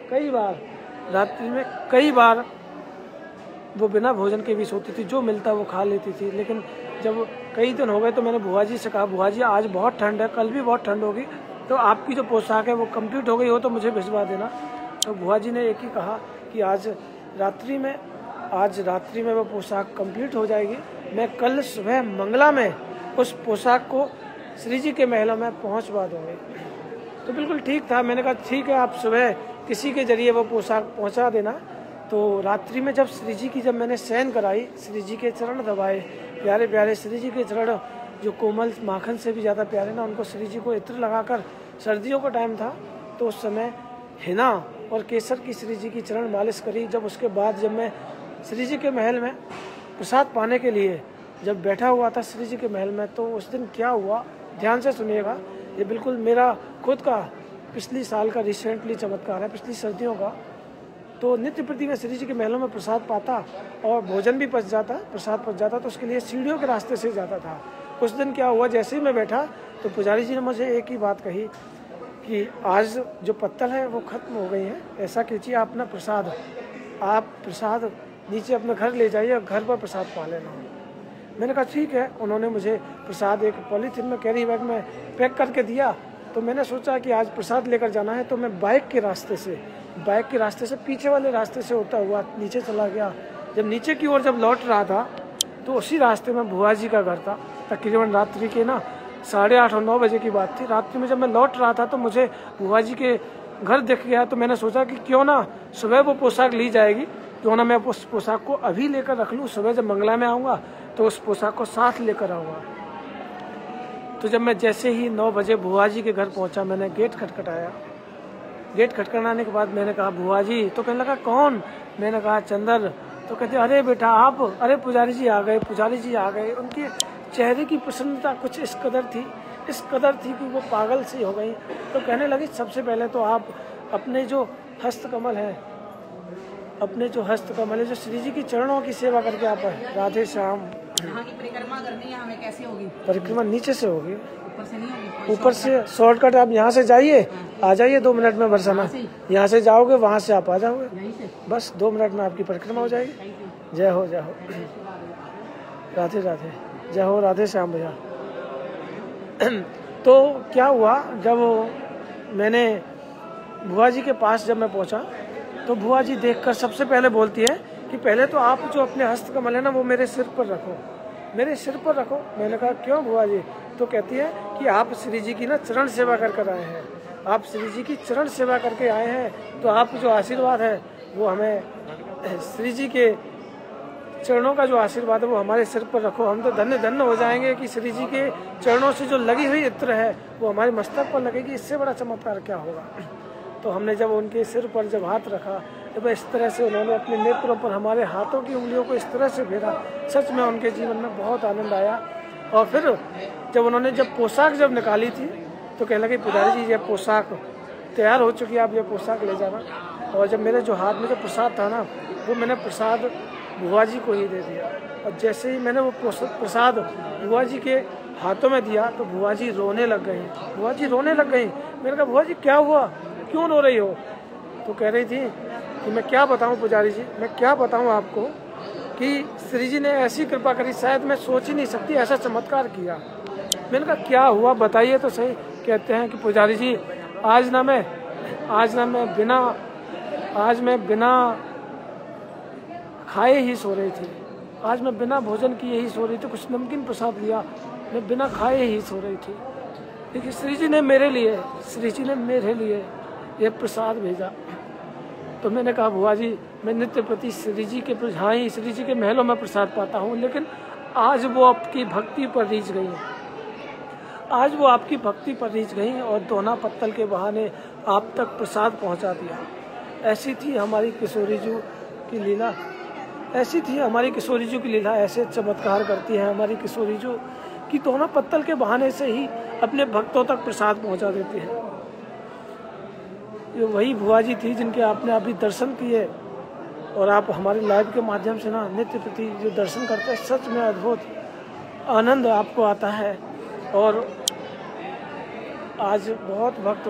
Speaker 1: कई बार वो बिना भोजन के भी सोती थी, जो मिलता वो खा लेती थी। लेकिन जब कई दिन हो गए तो मैंने बुआ जी से कहा बुआ जी आज बहुत ठंड है, कल भी बहुत ठंड होगी, तो आपकी जो पोशाक है वो कंप्लीट हो गई हो तो मुझे भिजवा देना। तो बुआ जी ने एक ही कहा कि आज रात्रि में वो पोशाक कंप्लीट हो जाएगी, मैं कल सुबह मंगला में उस पोशाक को श्री जी के महलों में पहुंचवा दूंगी। तो बिल्कुल ठीक था। मैंने कहा ठीक है आप सुबह किसी के जरिए वो पोशाक पहुंचा देना। तो रात्रि में जब श्री जी की मैंने शयन कराई, श्री जी के चरण दबाए, प्यारे प्यारे श्री जी के चरण जो कोमल माखन से भी ज़्यादा प्यारे ना, उनको श्री जी को इत्र लगाकर, सर्दियों का टाइम था तो उस समय हिना और केसर की श्री जी की चरण मालिश करी। जब उसके बाद जब मैं श्री जी के महल में प्रसाद पाने के लिए जब बैठा हुआ था श्री जी के महल में, तो उस दिन क्या हुआ ध्यान से सुनिएगा। ये बिल्कुल मेरा खुद का पिछली साल का रिसेंटली चमत्कार है, पिछली सर्दियों का। तो नित्य प्रति मैं श्री जी के महलों में प्रसाद पाता और भोजन भी पच जाता, प्रसाद पच जाता, तो उसके लिए सीढ़ियों के रास्ते से जाता था। उस दिन क्या हुआ, जैसे ही मैं बैठा तो पुजारी जी ने मुझे एक ही बात कही कि आज जो पत्तल है वो खत्म हो गई है, ऐसा कीजिए आप प्रसाद नीचे अपने घर ले जाइए और घर पर प्रसाद पा लेना। मैंने कहा ठीक है। उन्होंने मुझे प्रसाद एक पॉलीथीन में कैरी बैग में पैक करके दिया। तो मैंने सोचा कि आज प्रसाद लेकर जाना है, तो मैं बाइक के रास्ते से पीछे वाले रास्ते से होता हुआ नीचे चला गया। जब नीचे की ओर जब लौट रहा था तो उसी रास्ते में बुआ जी का घर था। तकरीबन रात्रि के 8:30 और 9 बजे की बात थी। रात्रि में जब मैं लौट रहा था तो मुझे बुआ जी के घर दिख गया। तो मैंने सोचा कि क्यों ना सुबह वो पोशाक ली जाएगी, क्यों ना मैं उस पोशाक को अभी लेकर रख लूँ, सुबह जब मंगला में आऊँगा तो उस पोशाक को साथ लेकर आऊँगा। तो जब मैं जैसे ही 9 बजे बुआ जी के घर पहुँचा, मैंने गेट खटखटाया। गेट खटखटाने के बाद मैंने कहा बुआ जी, तो कहने लगा कौन? मैंने कहा चंदर। तो कहते अरे बेटा आप, अरे पुजारी जी आ गए। उनके चेहरे की प्रसन्नता कुछ इस कदर थी इस कदर थी कि वो पागल सी हो गई। तो कहने लगी सबसे पहले तो आप अपने जो हस्तकमल है, अपने जो हस्तकमल है, जो श्री जी की चरणों की सेवा करके आप राधे श्याम।
Speaker 3: यहाँ की परिक्रमा करनी है हमें, कैसे होगी?
Speaker 1: परिक्रमा नीचे से होगी,
Speaker 3: ऊपर से नहीं होगी?
Speaker 1: ऊपर से शॉर्टकट। आप यहाँ से जाइए, आ जाइए 2 मिनट में बरसाना। यहाँ से जाओगे, वहाँ से आप आ जाओगे,
Speaker 3: यहीं से
Speaker 1: बस 2 मिनट में आपकी परिक्रमा हो जाएगी। जय हो, जय हो, राधे राधे, जय हो राधे श्याम भैया। तो क्या हुआ, जब मैंने बुआ जी के पास जब मैं पहुंचा तो बुआ जी देखकर सबसे पहले बोलती है कि पहले तो आप जो अपने हस्तकमल है ना वो मेरे सिर पर रखो, मेरे सिर पर रखो। मैंने कहा क्यों बुआ जी? तो कहती है कि आप श्री जी की ना चरण सेवा कर कर आए हैं, आप श्री जी की चरण सेवा करके आए हैं, तो आप जो आशीर्वाद है वो हमें, श्री जी के चरणों का जो आशीर्वाद है वो हमारे सिर पर रखो। हम तो धन्य धन्य हो जाएंगे कि श्री जी के चरणों से जो लगी हुई इत्र है वो हमारे मस्तक पर लगेगी। इससे बड़ा चमत्कार क्या होगा? तो हमने जब उनके सिर पर जब हाथ रखा तो इस तरह से उन्होंने अपने नेत्रों पर हमारे हाथों की उंगलियों को इस तरह से फेरा, सच में उनके जीवन में बहुत आनंद आया। और फिर जब उन्होंने जब पोशाक जब निकाली थी तो कहने लगे पुजारी जी ये पोशाक तैयार हो चुकी है, आप ये पोशाक ले जाना। और जब मेरे जो हाथ में जो प्रसाद था ना वो मैंने प्रसाद बुआ जी को ही दे दिया। और जैसे ही मैंने वो प्रसाद बुआ जी के हाथों में दिया तो बुआ जी रोने लग गई, बुआ जी रोने लग गई। मैंने कहा बुआ जी क्या हुआ, क्यों रो रही हो? तो कह रही थी कि मैं क्या बताऊं पुजारी जी, मैं क्या बताऊं आपको कि श्री जी ने ऐसी कृपा करी, शायद मैं सोच ही नहीं सकती ऐसा चमत्कार किया। मैंने कहा क्या हुआ बताइए तो सही। कहते हैं कि पुजारी जी आज ना मैं बिना खाए ही सो रही थी, आज मैं बिना भोजन किए ही सो रही थी। कुछ नमकीन प्रसाद लिया, मैं बिना खाए ही सो रही थी। देखिए श्री जी ने मेरे लिए ये प्रसाद भेजा। तो मैंने कहा बुआ जी मैं नित्य प्रति श्री जी के श्री जी के महलों में प्रसाद पाता हूँ, लेकिन आज वो आपकी भक्ति पर रीझ गई है, आज वो आपकी भक्ति पर रीझ गई और दोना पत्तल के बहाने आप तक प्रसाद पहुँचा दिया। ऐसी थी हमारी किशोरी जी की लीला, ऐसी थी हमारी किशोरी जी की लीला। ऐसे चमत्कार करती है हमारी किशोरी जी कि दोना पत्तल के बहाने से ही अपने भक्तों तक प्रसाद पहुँचा देती है। ये वही बुआ जी थी जिनके आपने अभी दर्शन किए और आप हमारे लाइव के माध्यम से ना नित्य प्रति जो दर्शन करते हैं, सच में अद्भुत आनंद आपको आता है। और आज बहुत भक्त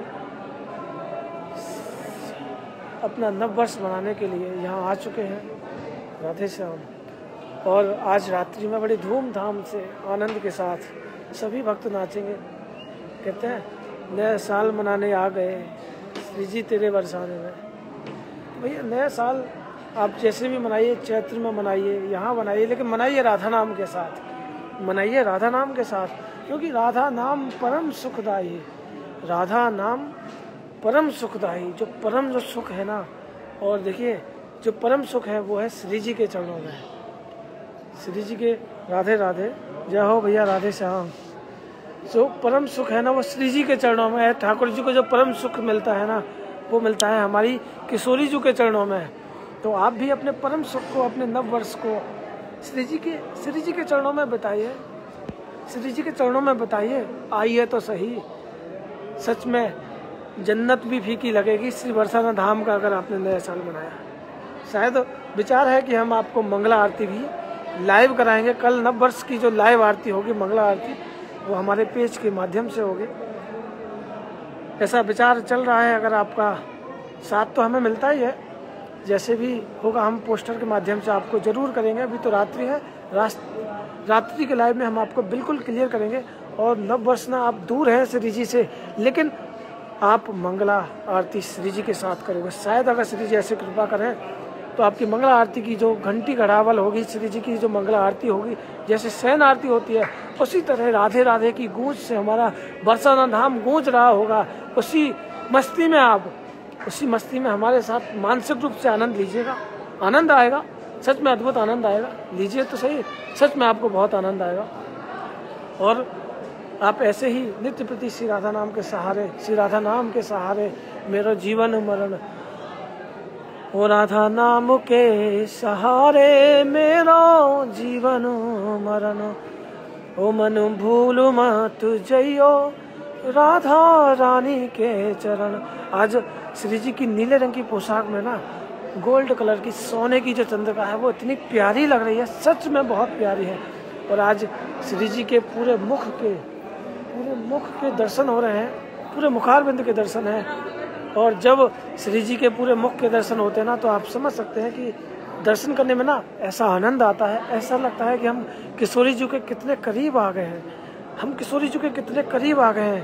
Speaker 1: अपना नववर्ष मनाने के लिए यहाँ आ चुके हैं राधे श्याम। और आज रात्रि में बड़ी धूमधाम से आनंद के साथ सभी भक्त नाचेंगे। कहते हैं नया साल मनाने आ गए श्री जी तेरे बरसाने में। भैया नया साल आप जैसे भी मनाइए, चैत्र में मनाइए, यहाँ मनाइए, लेकिन मनाइए राधा नाम के साथ, मनाइए राधा नाम के साथ, क्योंकि राधा नाम परम सुखदायी, राधा नाम परम सुखदायी। जो परम जो सुख है ना, और देखिए जो परम सुख है वो है श्री जी के चरणों में, श्री जी के। राधे राधे, जय हो भैया राधे श्याम। जो परम सुख है ना वो श्री जी के चरणों में है। ठाकुर जी को जो परम सुख मिलता है ना वो मिलता है हमारी किशोरी जी के चरणों में। तो आप भी अपने परम सुख को, अपने नव वर्ष को श्री जी के चरणों में बताइए, श्री जी के चरणों में बताइए। आइए तो सही, सच में जन्नत भी फीकी लगेगी श्री बरसाना धाम का अगर आपने नया साल मनाया। शायद विचार है कि हम आपको मंगला आरती भी लाइव कराएंगे। कल नव वर्ष की जो लाइव आरती होगी, मंगला आरती, वो हमारे पेज के माध्यम से होगी। ऐसा विचार चल रहा है। अगर आपका साथ तो हमें मिलता ही है, जैसे भी होगा हम पोस्टर के माध्यम से आपको जरूर करेंगे। अभी तो रात्रि है, रात्रि के लाइव में हम आपको बिल्कुल क्लियर करेंगे। और नव वर्ष ना आप दूर हैं श्री जी से, लेकिन आप मंगला आरती श्री जी के साथ करोगे। शायद अगर श्री जी ऐसे कृपा करें तो आपकी मंगला आरती की जो घंटी घड़ावल होगी, श्री जी की जो मंगला आरती होगी, जैसे शयन आरती होती है, उसी तरह राधे राधे की गूंज से हमारा बरसाना धाम गूंज रहा होगा। उसी मस्ती में आप, उसी मस्ती में हमारे साथ मानसिक रूप से आनंद लीजिएगा। आनंद आएगा, सच में अद्भुत आनंद आएगा। लीजिए तो सही, सच में आपको बहुत आनंद आएगा। और आप ऐसे ही नित्य प्रति श्री राधा नाम के सहारे, श्री राधा नाम के सहारे मेरा जीवन मरण, ओ राधा नाम के सहारे मेरा जीवन मरण, ओ मन भूल मत जइयो राधा रानी के चरण। आज श्री जी की नीले रंग की पोशाक में ना गोल्ड कलर की सोने की जो चंद्रिका है वो इतनी प्यारी लग रही है, सच में बहुत प्यारी है। और आज श्री जी के पूरे मुख के दर्शन हो रहे हैं, पूरे मुखारबिंद के दर्शन हैं। और जब श्री जी के पूरे मुख के दर्शन होते हैं ना तो आप समझ सकते हैं कि दर्शन करने में ना ऐसा आनंद आता है, ऐसा लगता है कि हम किशोरी जी के कितने करीब आ गए हैं, हम किशोरी जी के कितने करीब आ गए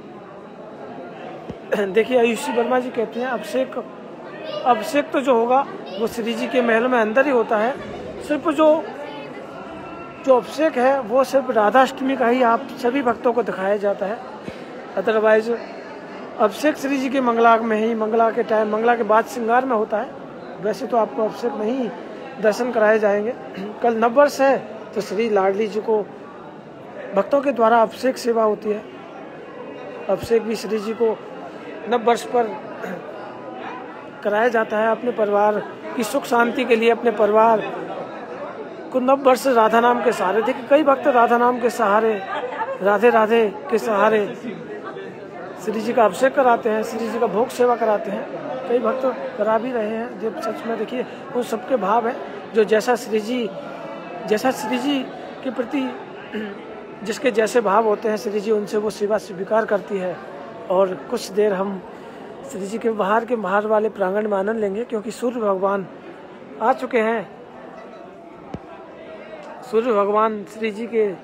Speaker 1: हैं। देखिए आयुषी वर्मा जी कहते हैं अभिषेक तो जो होगा वो श्री जी के महल में अंदर ही होता है। सिर्फ जो अभिषेक है वो सिर्फ राधाष्टमी का ही आप सभी भक्तों को दिखाया जाता है। अदरवाइज अभिषेक श्री जी के मंगला में ही, मंगला के टाइम, मंगला के बाद श्रृंगार में होता है। वैसे तो आपको अभिषेक नहीं दर्शन कराए जाएंगे। कल नववर्ष है तो श्री लाडली जी को भक्तों के द्वारा अभिषेक सेवा होती है। अभिषेक भी श्री जी को नववर्ष पर कराया जाता है अपने परिवार की सुख शांति के लिए, अपने परिवार को नववर्ष राधा नाम के सहारे। देखिए कई भक्त राधा नाम के सहारे, राधे राधे के सहारे श्री जी का अभिषेक कराते हैं, श्री जी का भोग सेवा कराते हैं। कई भक्त करा भी रहे हैं। जब सच में देखिए उन सबके भाव है जो जैसा श्री जी के प्रति जिसके जैसे भाव होते हैं श्री जी उनसे वो सेवा स्वीकार करती है। और कुछ देर हम श्री जी के बाहर वाले प्रांगण में आनंद लेंगे, क्योंकि सूर्य भगवान आ चुके हैं। सूर्य भगवान श्री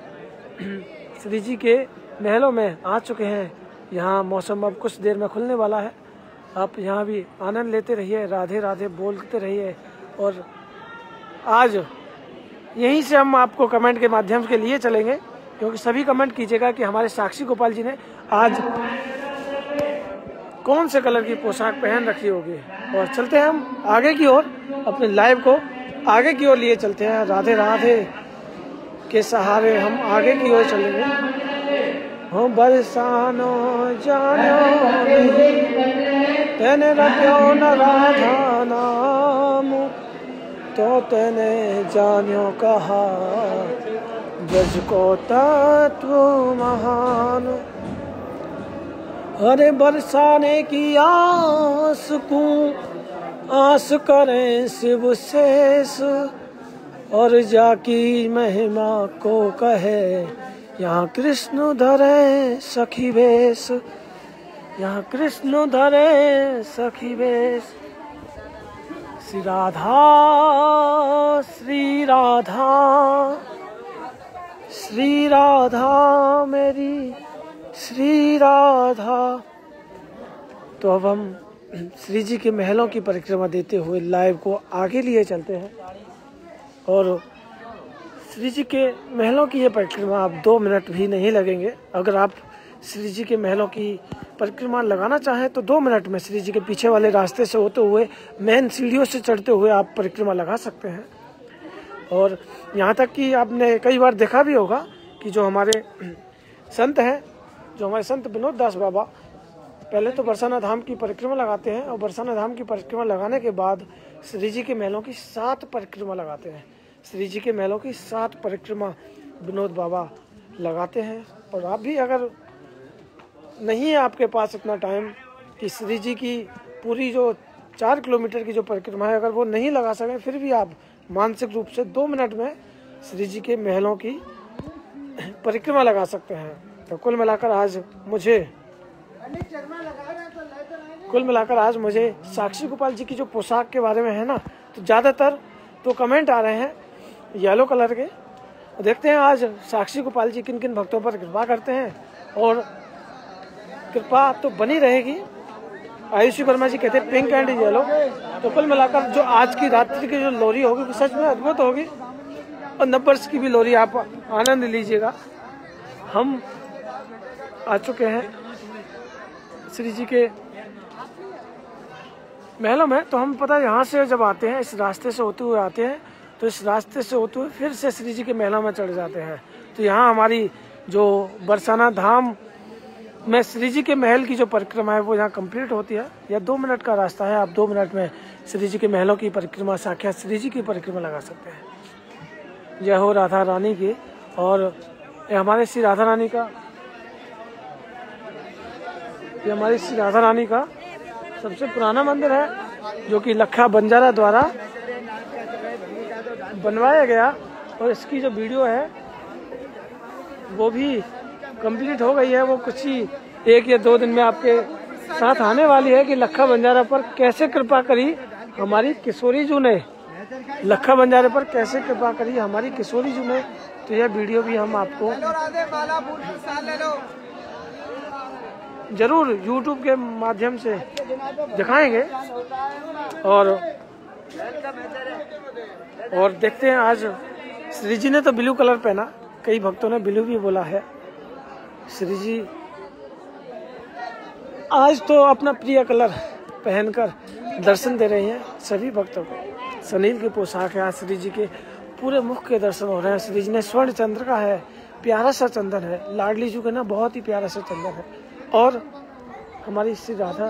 Speaker 1: जी के महलों में आ चुके हैं। यहाँ मौसम अब कुछ देर में खुलने वाला है। आप यहाँ भी आनंद लेते रहिए, राधे राधे बोलते रहिए। और आज यहीं से हम आपको कमेंट के माध्यम के लिए चलेंगे, क्योंकि सभी कमेंट कीजिएगा कि हमारे साक्षी गोपाल जी ने आज कौन से कलर की पोशाक पहन रखी होगी। और चलते हैं हम आगे की ओर, अपने लाइव को आगे की ओर लिए चलते हैं। राधे राधे के सहारे हम आगे की ओर चलेंगे। हो बरसानो जानो तेने रखो न राधा नाम, तो तेने जानो कहा ब्रज को तत्व महान। अरे बरसाने की आस को आस करें शिव शेष, और जाकी महिमा को कहे यहाँ कृष्ण धरे सखी वेश, यहाँ कृष्ण धरे सखी वेश। श्री राधा श्री राधा श्री राधा मेरी श्री राधा। तो अब हम श्री जी के महलों की परिक्रमा देते हुए लाइव को आगे लिए चलते हैं। और श्री जी के महलों की ये परिक्रमा आप 2 मिनट भी नहीं लगेंगे। अगर आप श्री जी के महलों की परिक्रमा लगाना चाहें तो 2 मिनट में श्री जी के पीछे वाले रास्ते से होते हुए मेन सीढ़ियों से चढ़ते हुए आप परिक्रमा लगा सकते हैं। और यहाँ तक कि आपने कई बार देखा भी होगा कि जो हमारे संत हैं, जो हमारे संत विनोद दास बाबा पहले तो बरसाना धाम की परिक्रमा लगाते हैं, और बरसाना धाम की परिक्रमा लगाने के बाद श्री जी के महलों की 7 परिक्रमा लगाते हैं। श्री जी के महलों की 7 परिक्रमा विनोद बाबा लगाते हैं। और आप भी अगर नहीं है आपके पास इतना टाइम कि श्री जी की पूरी जो 4 किलोमीटर की जो परिक्रमा है अगर वो नहीं लगा सकें, फिर भी आप मानसिक रूप से 2 मिनट में श्री जी के महलों की परिक्रमा लगा सकते हैं। तो कुल मिलाकर आज मुझे साक्षी गोपाल जी की जो पोशाक के बारे में है ना, तो ज़्यादातर तो कमेंट आ रहे हैं येलो कलर के। देखते हैं आज साक्षी गोपाल जी किन किन भक्तों पर कृपा करते हैं, और कृपा तो बनी रहेगी। आयुषी वर्मा जी कहते हैं पिंक एंड येलो। तो कुल मिलाकर जो आज की रात्रि की जो लोरी होगी वो सच में अद्भुत होगी, और नववर्ष की भी लोरी आप आनंद लीजिएगा। हम आ चुके हैं श्री जी के महलों में। तो हम पता है यहाँ से जब आते हैं, इस रास्ते से होते हुए आते हैं, तो इस रास्ते से होते हुए फिर से श्री जी के महलों में चढ़ जाते हैं। तो यहाँ हमारी जो बरसाना धाम में श्री जी के महल की जो परिक्रमा है वो यहाँ कंप्लीट होती है। यह 2 मिनट का रास्ता है, आप 2 मिनट में श्री जी के महलों की परिक्रमा, साक्षात श्री जी की परिक्रमा लगा सकते हैं। जय हो राधा रानी की। और ये हमारे श्री राधा रानी का, ये हमारी श्री राधा रानी का सबसे पुराना मंदिर है, जो कि लखा बंजारा द्वारा बनवाया गया। और इसकी जो वीडियो है वो भी कंप्लीट हो गई है। वो कुछ ही 1 या 2 दिन में आपके साथ आने वाली है कि लखा बंजारा पर कैसे कृपा करी हमारी किशोरी जू ने, लखा बंजारे पर कैसे कृपा करी हमारी किशोरी जू ने। तो यह वीडियो भी हम आपको जरूर YouTube के माध्यम से दिखाएंगे। और देखते हैं, आज श्री जी ने तो ब्लू कलर पहना, कई भक्तों ने ब्लू भी बोला है। श्री जी आज तो अपना प्रिय कलर पहनकर दर्शन दे रहे हैं सभी भक्तों को। सनील की पोशाक है, आज श्री जी के पूरे मुख के दर्शन हो रहे हैं। श्री जी ने स्वर्ण चंद्र का है, प्यारा सा चंदन है, लाडली जी का ना बहुत ही प्यारा सा चंदन है। और हमारी श्री राधा,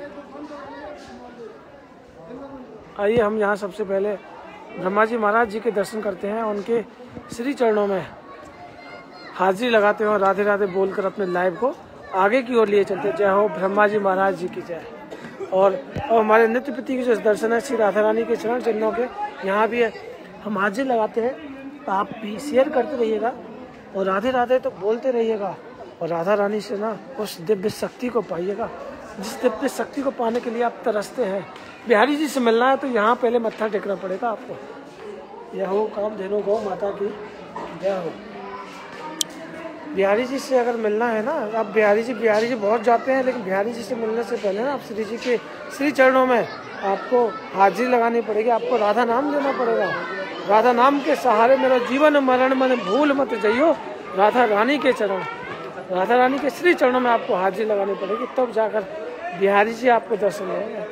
Speaker 1: आइए हम यहाँ सबसे पहले ब्रह्मा जी महाराज जी के दर्शन करते हैं। उनके श्री चरणों में हाजिरी लगाते हैं और राधे राधे बोलकर अपने लाइव को आगे की ओर लिए चलते हैं। जय हो ब्रह्मा जी महाराज जी की जय। और हमारे नित्य प्रति के जो दर्शन है श्री राधा रानी के चरण चिन्हों के, यहाँ भी हम हाजिरी लगाते हैं। तो आप भी शेयर करते रहिएगा और राधे राधे तो बोलते रहिएगा और राधा रानी से ना उस दिव्य शक्ति को पाइएगा, जिस दिव्य शक्ति को पाने के लिए आप तरसते हैं। बिहारी जी से मिलना है तो यहाँ पहले मत्था टेकना पड़ेगा आपको। यह हो कामधेनु गौ माता की जय हो। बिहारी जी से अगर मिलना है ना, आप बिहारी जी बहुत जाते हैं, लेकिन बिहारी जी से मिलने से पहले ना आप श्री जी के श्री चरणों में आपको हाजिरी लगानी पड़ेगी। आपको राधा नाम लेना पड़ेगा। राधा नाम के सहारे मेरा जीवन मरण मन भूल मत जइयो। राधा रानी के चरण, राधा रानी के श्री चरणों में आपको हाजिरी लगानी पड़ेगी, तब जाकर बिहारी जी आपको दर्शन देंगे।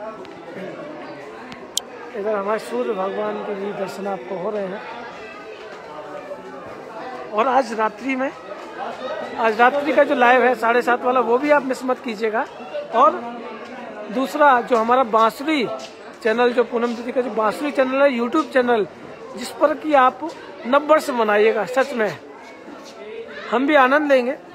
Speaker 1: इधर हमारे सूर्य भगवान के भी दर्शन आपको हो रहे हैं। और आज रात्रि का जो लाइव है 7:30 वाला, वो भी आप मिस मत कीजिएगा। और दूसरा जो हमारा बांसुरी चैनल, जो पूनम दीदी का जो बांसुरी चैनल है, यूट्यूब चैनल, जिस पर कि आप नववर्ष मनाइएगा। सच में हम भी आनंद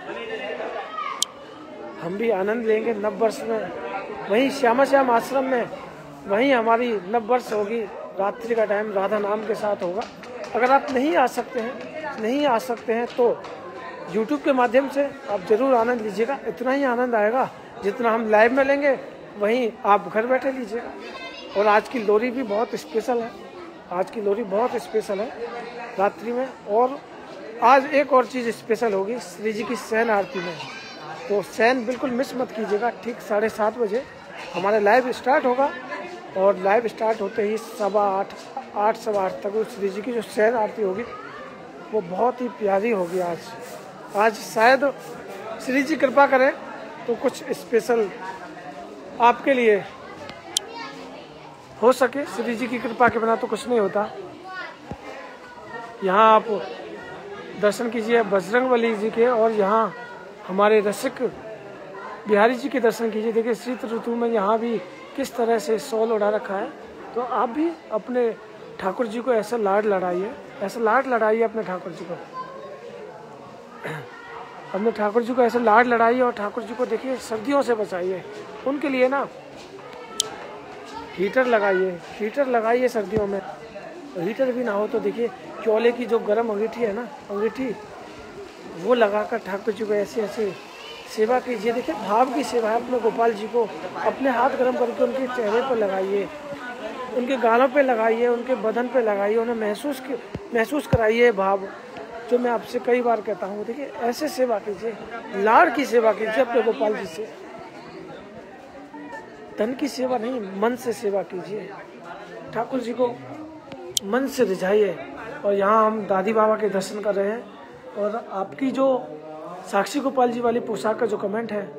Speaker 1: लेंगे नववर्ष में। वहीं श्यामा श्याम आश्रम में वहीं हमारी नववर्ष होगी। रात्रि का टाइम राधा नाम के साथ होगा। अगर आप नहीं आ सकते हैं तो YouTube के माध्यम से आप जरूर आनंद लीजिएगा। इतना ही आनंद आएगा जितना हम लाइव में लेंगे, वहीं आप घर बैठे लीजिएगा। और आज की लोरी भी बहुत स्पेशल है, रात्रि में। और आज एक और चीज़ स्पेशल होगी श्री जी की शयन आरती में, तो शयन बिल्कुल मिस मत कीजिएगा। ठीक 7:30 बजे हमारा लाइव स्टार्ट होगा और लाइव स्टार्ट होते ही 8:15 तक श्री जी की जो शयन आरती होगी वो बहुत ही प्यारी होगी। आज शायद श्री जी कृपा करें तो कुछ स्पेशल आपके लिए हो सके। श्री जी की कृपा के बिना तो कुछ नहीं होता। यहाँ आप दर्शन कीजिए बजरंगबली जी के, और यहाँ हमारे रसिक बिहारी जी के दर्शन कीजिए। देखिए शीत ऋतु में यहाँ भी किस तरह से शॉल उड़ा रखा है। तो आप भी अपने ठाकुर जी को ऐसा लाड लड़ाइए अपने ठाकुर जी को। अपने ठाकुर जी को ऐसे लाड लड़ाइए और ठाकुर जी को देखिए सर्दियों से बचाइए। उनके लिए ना हीटर लगाइए सर्दियों में। हीटर भी ना हो तो देखिए चौले की जो गर्म अंगीठी है ना, वो लगाकर ठाकुर जी को ऐसे सेवा कीजिए। देखिए भाव की सेवा है। अपने गोपाल जी को अपने हाथ गर्म करके उनके चेहरे पर लगाइए, उनके गालों पे लगाइए, उनके बदन पे लगाइए, उन्हें महसूस कराइए भाव, जो मैं आपसे कई बार कहता हूँ। देखिए ऐसे सेवा कीजिए, लाड की सेवा कीजिए अपने गोपाल जी से। धन की सेवा नहीं, मन से सेवा कीजिए। ठाकुर जी को मन से रिझाइए। और यहाँ हम दादी बाबा के दर्शन कर रहे हैं। और आपकी जो साक्षी गोपाल जी वाली पोशाक का जो कमेंट है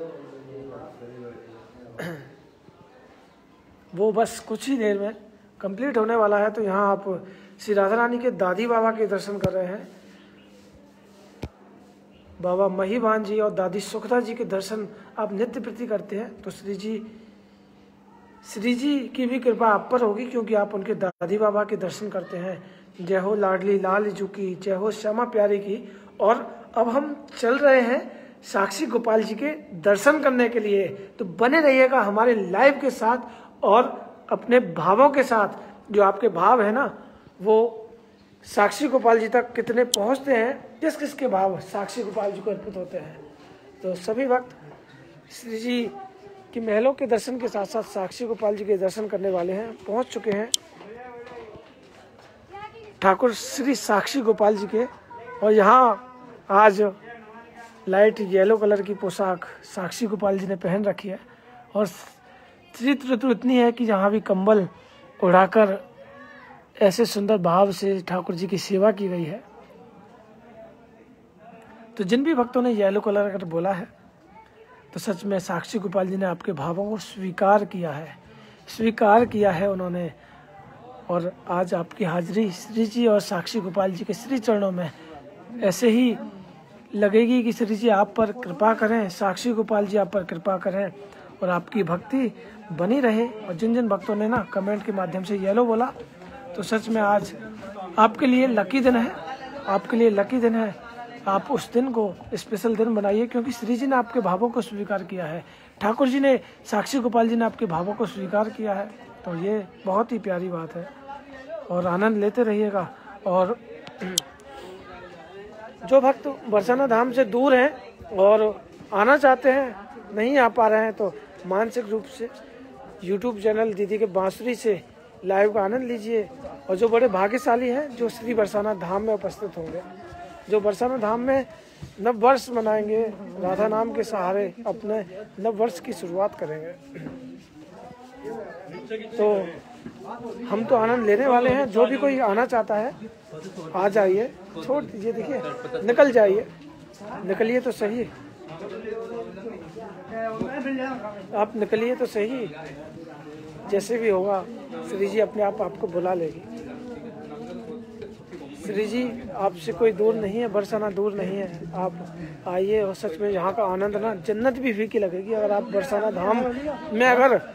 Speaker 1: वो बस कुछ ही देर में कंप्लीट होने वाला है। तो यहाँ आप श्री राधा रानी के दादी बाबा के दर्शन कर रहे हैं। बाबा महीवान जी और दादी सुखदा जी के दर्शन आप नित्य प्रति करते हैं। तो श्री जी की भी कृपा आप पर होगी, क्योंकि आप उनके दादी बाबा के दर्शन करते हैं। जय हो लाडली लाल जू की, जय हो श्यामा प्यारी की। और अब हम चल रहे हैं साक्षी गोपाल जी के दर्शन करने के लिए। तो बने रहिएगा हमारे लाइव के साथ और अपने भावों के साथ। जो आपके भाव है ना, वो साक्षी गोपाल जी तक कितने पहुंचते हैं, किस किस के भाव साक्षी गोपाल जी को अर्पित होते हैं। तो सभी वक्त श्री जी की महलों के दर्शन के साथ साथ साक्षी गोपाल जी के दर्शन करने वाले हैं। पहुंच चुके हैं ठाकुर श्री साक्षी गोपाल जी के। और यहाँ आज लाइट येलो कलर की पोशाक साक्षी गोपाल जी ने पहन रखी है और शीत ऋतु इतनी है कि जहाँ भी कंबल उड़ाकर ऐसे सुंदर भाव से ठाकुर जी की सेवा की गई है। तो जिन भी भक्तों ने येलो कलर अगर बोला है तो सच में साक्षी गोपाल जी ने आपके भावों को स्वीकार किया है उन्होंने। और आज आपकी हाजिरी श्री जी और साक्षी गोपाल जी के श्री चरणों में ऐसे ही लगेगी कि श्री जी आप पर कृपा करें, साक्षी गोपाल जी आप पर कृपा करें और आपकी भक्ति बनी रहे। और जिन जिन भक्तों ने ना कमेंट के माध्यम से येलो बोला, तो सच में आज आपके लिए लकी दिन है, आपके लिए लकी दिन है। आप उस दिन को स्पेशल दिन बनाइए क्योंकि श्री जी ने आपके भावों को स्वीकार किया है, ठाकुर जी ने, साक्षी गोपाल जी ने आपके भावों को स्वीकार किया है। तो ये बहुत ही प्यारी बात है और आनंद लेते रहिएगा। और जो भक्त बरसाना धाम से दूर हैं और आना चाहते हैं, नहीं आ पा रहे हैं, तो मानसिक रूप से YouTube चैनल दीदी के बांसुरी से लाइव का आनंद लीजिए। और जो बड़े भाग्यशाली हैं जो श्री बरसाना धाम में उपस्थित होंगे, जो बरसाना धाम में नव वर्ष मनाएंगे, राधा नाम के सहारे अपने नव वर्ष की शुरुआत करेंगे, तो हम तो आनंद लेने वाले हैं। जो भी कोई आना चाहता है आ जाइए, छोड़ दीजिए, देखिए निकल जाइए, निकलिए तो सही, आप निकलिए तो सही। जैसे भी होगा श्री जी अपने आप आपको बुला लेगी। श्री जी आपसे कोई दूर नहीं है, बरसाना दूर नहीं है, आप आइए। और सच में यहाँ का आनंद ना जन्नत भी फीकी लगेगी। अगर आप बरसाना धाम में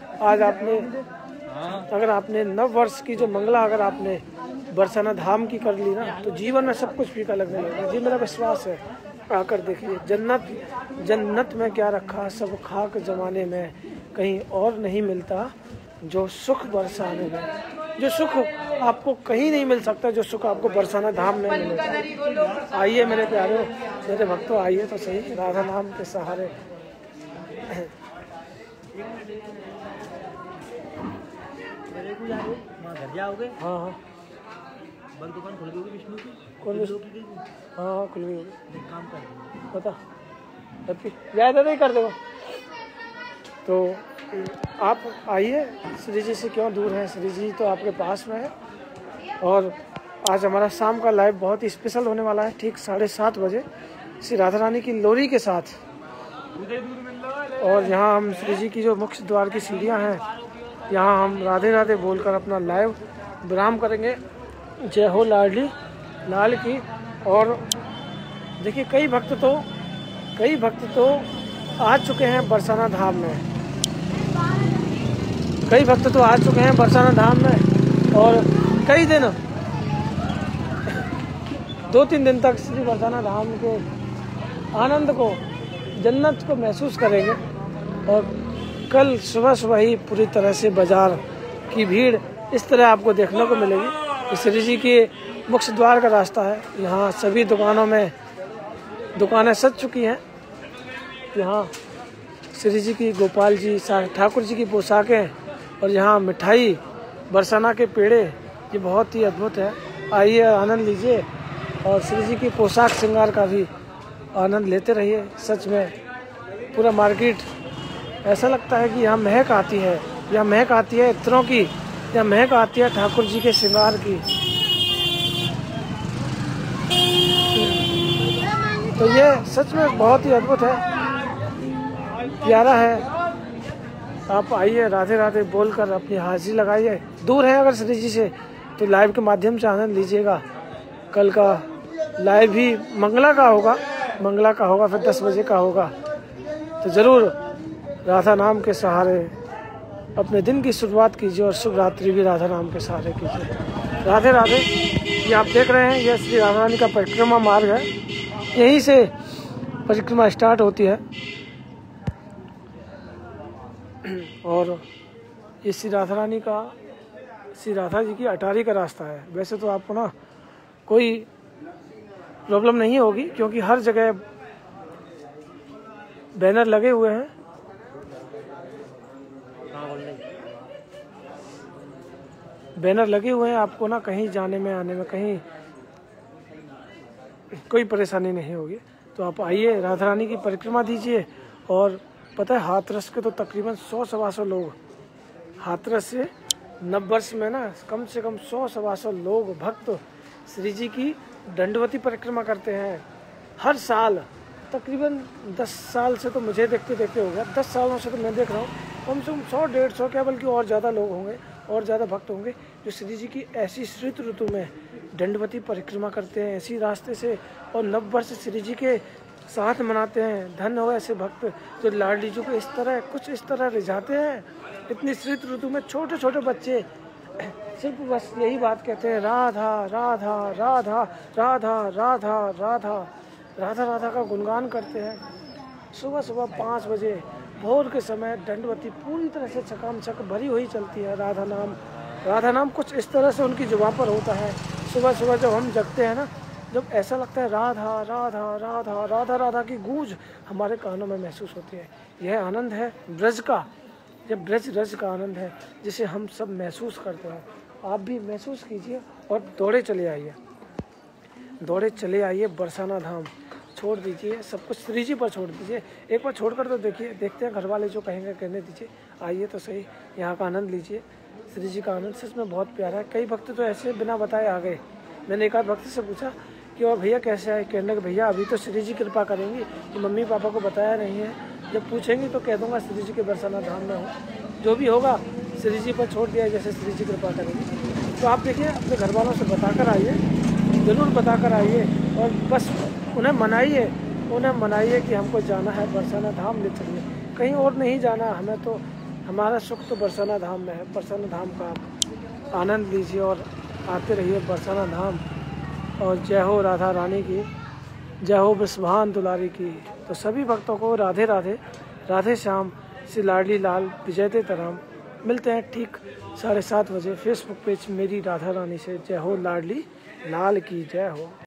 Speaker 1: अगर आपने नव वर्ष की जो मंगला अगर आपने बरसाना धाम की कर ली ना, तो जीवन में सब कुछ फीका लगने लगेगा। जी मेरा विश्वास है, आकर देखिए। जन्नत में क्या रखा, सब खाक जमाने में, कहीं और नहीं मिलता जो सुख बरसाने में। जो सुख आपको कहीं नहीं मिल सकता, जो सुख आपको बरसाना धाम में मिलेगा। आइए मेरे प्यारे, मेरे भक्तों, आइए तो सही राधा नाम के सहारे।
Speaker 2: घर जाओगे?
Speaker 1: हाँ,
Speaker 2: बंद दुकान खुल गई विष्णु की?
Speaker 1: कौन? हाँ, खुल गई।
Speaker 2: काम कर
Speaker 1: बता, ज़्यादा नहीं कर देगा। तो आप आइए, श्री जी से क्यों दूर हैं, श्री जी तो आपके पास में है। और आज हमारा शाम का लाइव बहुत ही स्पेशल होने वाला है, ठीक 7:30 बजे श्री राधा रानी की लोरी के साथ। और यहाँ हम श्री जी की जो मुख्य द्वार की सीढ़ियाँ हैं, यहाँ हम राधे राधे बोलकर अपना लाइव विराम करेंगे। जय हो लाडली लाल की। और देखिए कई भक्त तो आ चुके हैं बरसाना धाम में, कई भक्त तो आ चुके हैं बरसाना धाम में। और कई दिन 2-3 दिन तक श्री बरसाना धाम के आनंद को, जन्नत को महसूस करेंगे। और कल सुबह ही पूरी तरह से बाजार की भीड़ इस तरह आपको देखने को मिलेगी। श्री जी के मुख्य द्वार का रास्ता है, यहाँ सभी दुकानें सज चुकी हैं। यहाँ श्री जी की, गोपाल जी, ठाकुर जी की पोशाकें और यहाँ मिठाई, बरसाना के पेड़े, ये बहुत ही अद्भुत है। आइए आनंद लीजिए और श्री जी की पोशाक श्रृंगार का भी आनंद लेते रहिए। सच में पूरा मार्केट ऐसा लगता है कि यहाँ महक आती है, यहाँ महक आती है इत्रों की, यहाँ महक आती है ठाकुर जी के श्रृंगार की। तो ये सच में बहुत ही अद्भुत है, प्यारा है। आप आइए, राधे राधे बोलकर अपनी हाजिरी लगाइए। दूर है अगर श्री जी से तो लाइव के माध्यम से आनंद लीजिएगा। कल का लाइव भी मंगला का होगा, फिर 10 बजे का होगा। तो ज़रूर राधा नाम के सहारे अपने दिन की शुरुआत कीजिए और शुभ रात्रि भी राधा नाम के सहारे कीजिए। राधे राधे। ये आप देख रहे हैं, यह श्री राधा रानी का परिक्रमा मार्ग है यहीं से परिक्रमा स्टार्ट होती है। और ये श्री राधा रानी का, श्री राधा जी की अटारी का रास्ता है। वैसे तो आपको ना कोई प्रॉब्लम नहीं होगी, क्योंकि हर जगह बैनर लगे हुए हैं। बैनर लगे हुए हैं, आपको ना कहीं जाने में आने में कहीं कोई परेशानी नहीं होगी। तो आप आइए, राधा रानी की परिक्रमा दीजिए। और पता है, हाथरस के तो तकरीबन 100-125 लोग, हाथरस से नववर्ष में ना कम से कम 100-125 लोग भक्त श्री जी की दंडवती परिक्रमा करते हैं हर साल। तकरीबन 10 साल से तो मुझे देखते देखते हो गया, 10 सालों से तो मैं देख रहा हूँ कम से कम 100-150 क्या बल्कि और ज़्यादा लोग होंगे और ज़्यादा भक्त होंगे जो श्री जी की ऐसी शीत ऋतु में दंडवती परिक्रमा करते हैं ऐसी रास्ते से, और नववर्ष श्री जी के साथ मनाते हैं। धन्य हो ऐसे भक्त जो लाडली जी को इस तरह कुछ इस तरह रिझाते हैं। इतनी शीत ऋतु में छोटे छोटे बच्चे सिर्फ बस यही बात कहते हैं, राधा राधा राधा राधा राधा राधा राधा राधा का गुणगान करते हैं। सुबह सुबह 5 बजे भोर के समय दंडवती पूरी तरह से चकामचक भरी हुई चलती है। राधा नाम कुछ इस तरह से उनकी जुबान पर होता है। सुबह सुबह जब हम जगते हैं ना, जब ऐसा लगता है राधा राधा राधा राधा राधा की गूंज हमारे कानों में महसूस होती है। यह आनंद है ब्रज का, जब ब्रज रज का आनंद है जिसे हम सब महसूस करते हैं। आप भी महसूस कीजिए और दौड़े चले आइए बरसाना धाम। छोड़ दीजिए सब कुछ श्री जी पर, छोड़ दीजिए। एक बार छोड़कर तो देखिए, देखते हैं घर वाले जो कहेंगे कहने दीजिए। आइए तो सही, यहाँ का आनंद लीजिए। श्री जी का आनंद सच में बहुत प्यारा है। कई भक्त तो ऐसे बिना बताए आ गए। मैंने एक आध भक्त से पूछा कि और भैया कैसे आए, कहने के भैया अभी तो श्री जी कृपा करेंगी कि मम्मी पापा को बताया नहीं है, जब पूछेंगी तो कह दूंगा श्री जी के बरसाना धाम में हूँ। जो भी होगा श्री जी पर छोड़ दिया, जैसे श्री जी कृपा करेंगे। तो आप देखिए, अपने घर वालों से बताकर आइए, ज़रूर बताकर आइए। और बस उन्हें मनाइए कि हमको जाना है बरसाना धाम, ले चलिए। कहीं और नहीं जाना हमें, तो हमारा सुख तो बरसाना धाम में है। बरसाना धाम का आप आनंद लीजिए और आते रहिए बरसाना धाम। और जय हो राधा रानी की, जय हो विश्वान दुलारी की। तो सभी भक्तों को राधे राधे, राधे श्याम, श्री लाडली लाल विजय दे तराम। मिलते हैं ठीक 7:30 बजे फेसबुक पेज मेरी राधा रानी से। जय हो लाडली लाल की जय हो।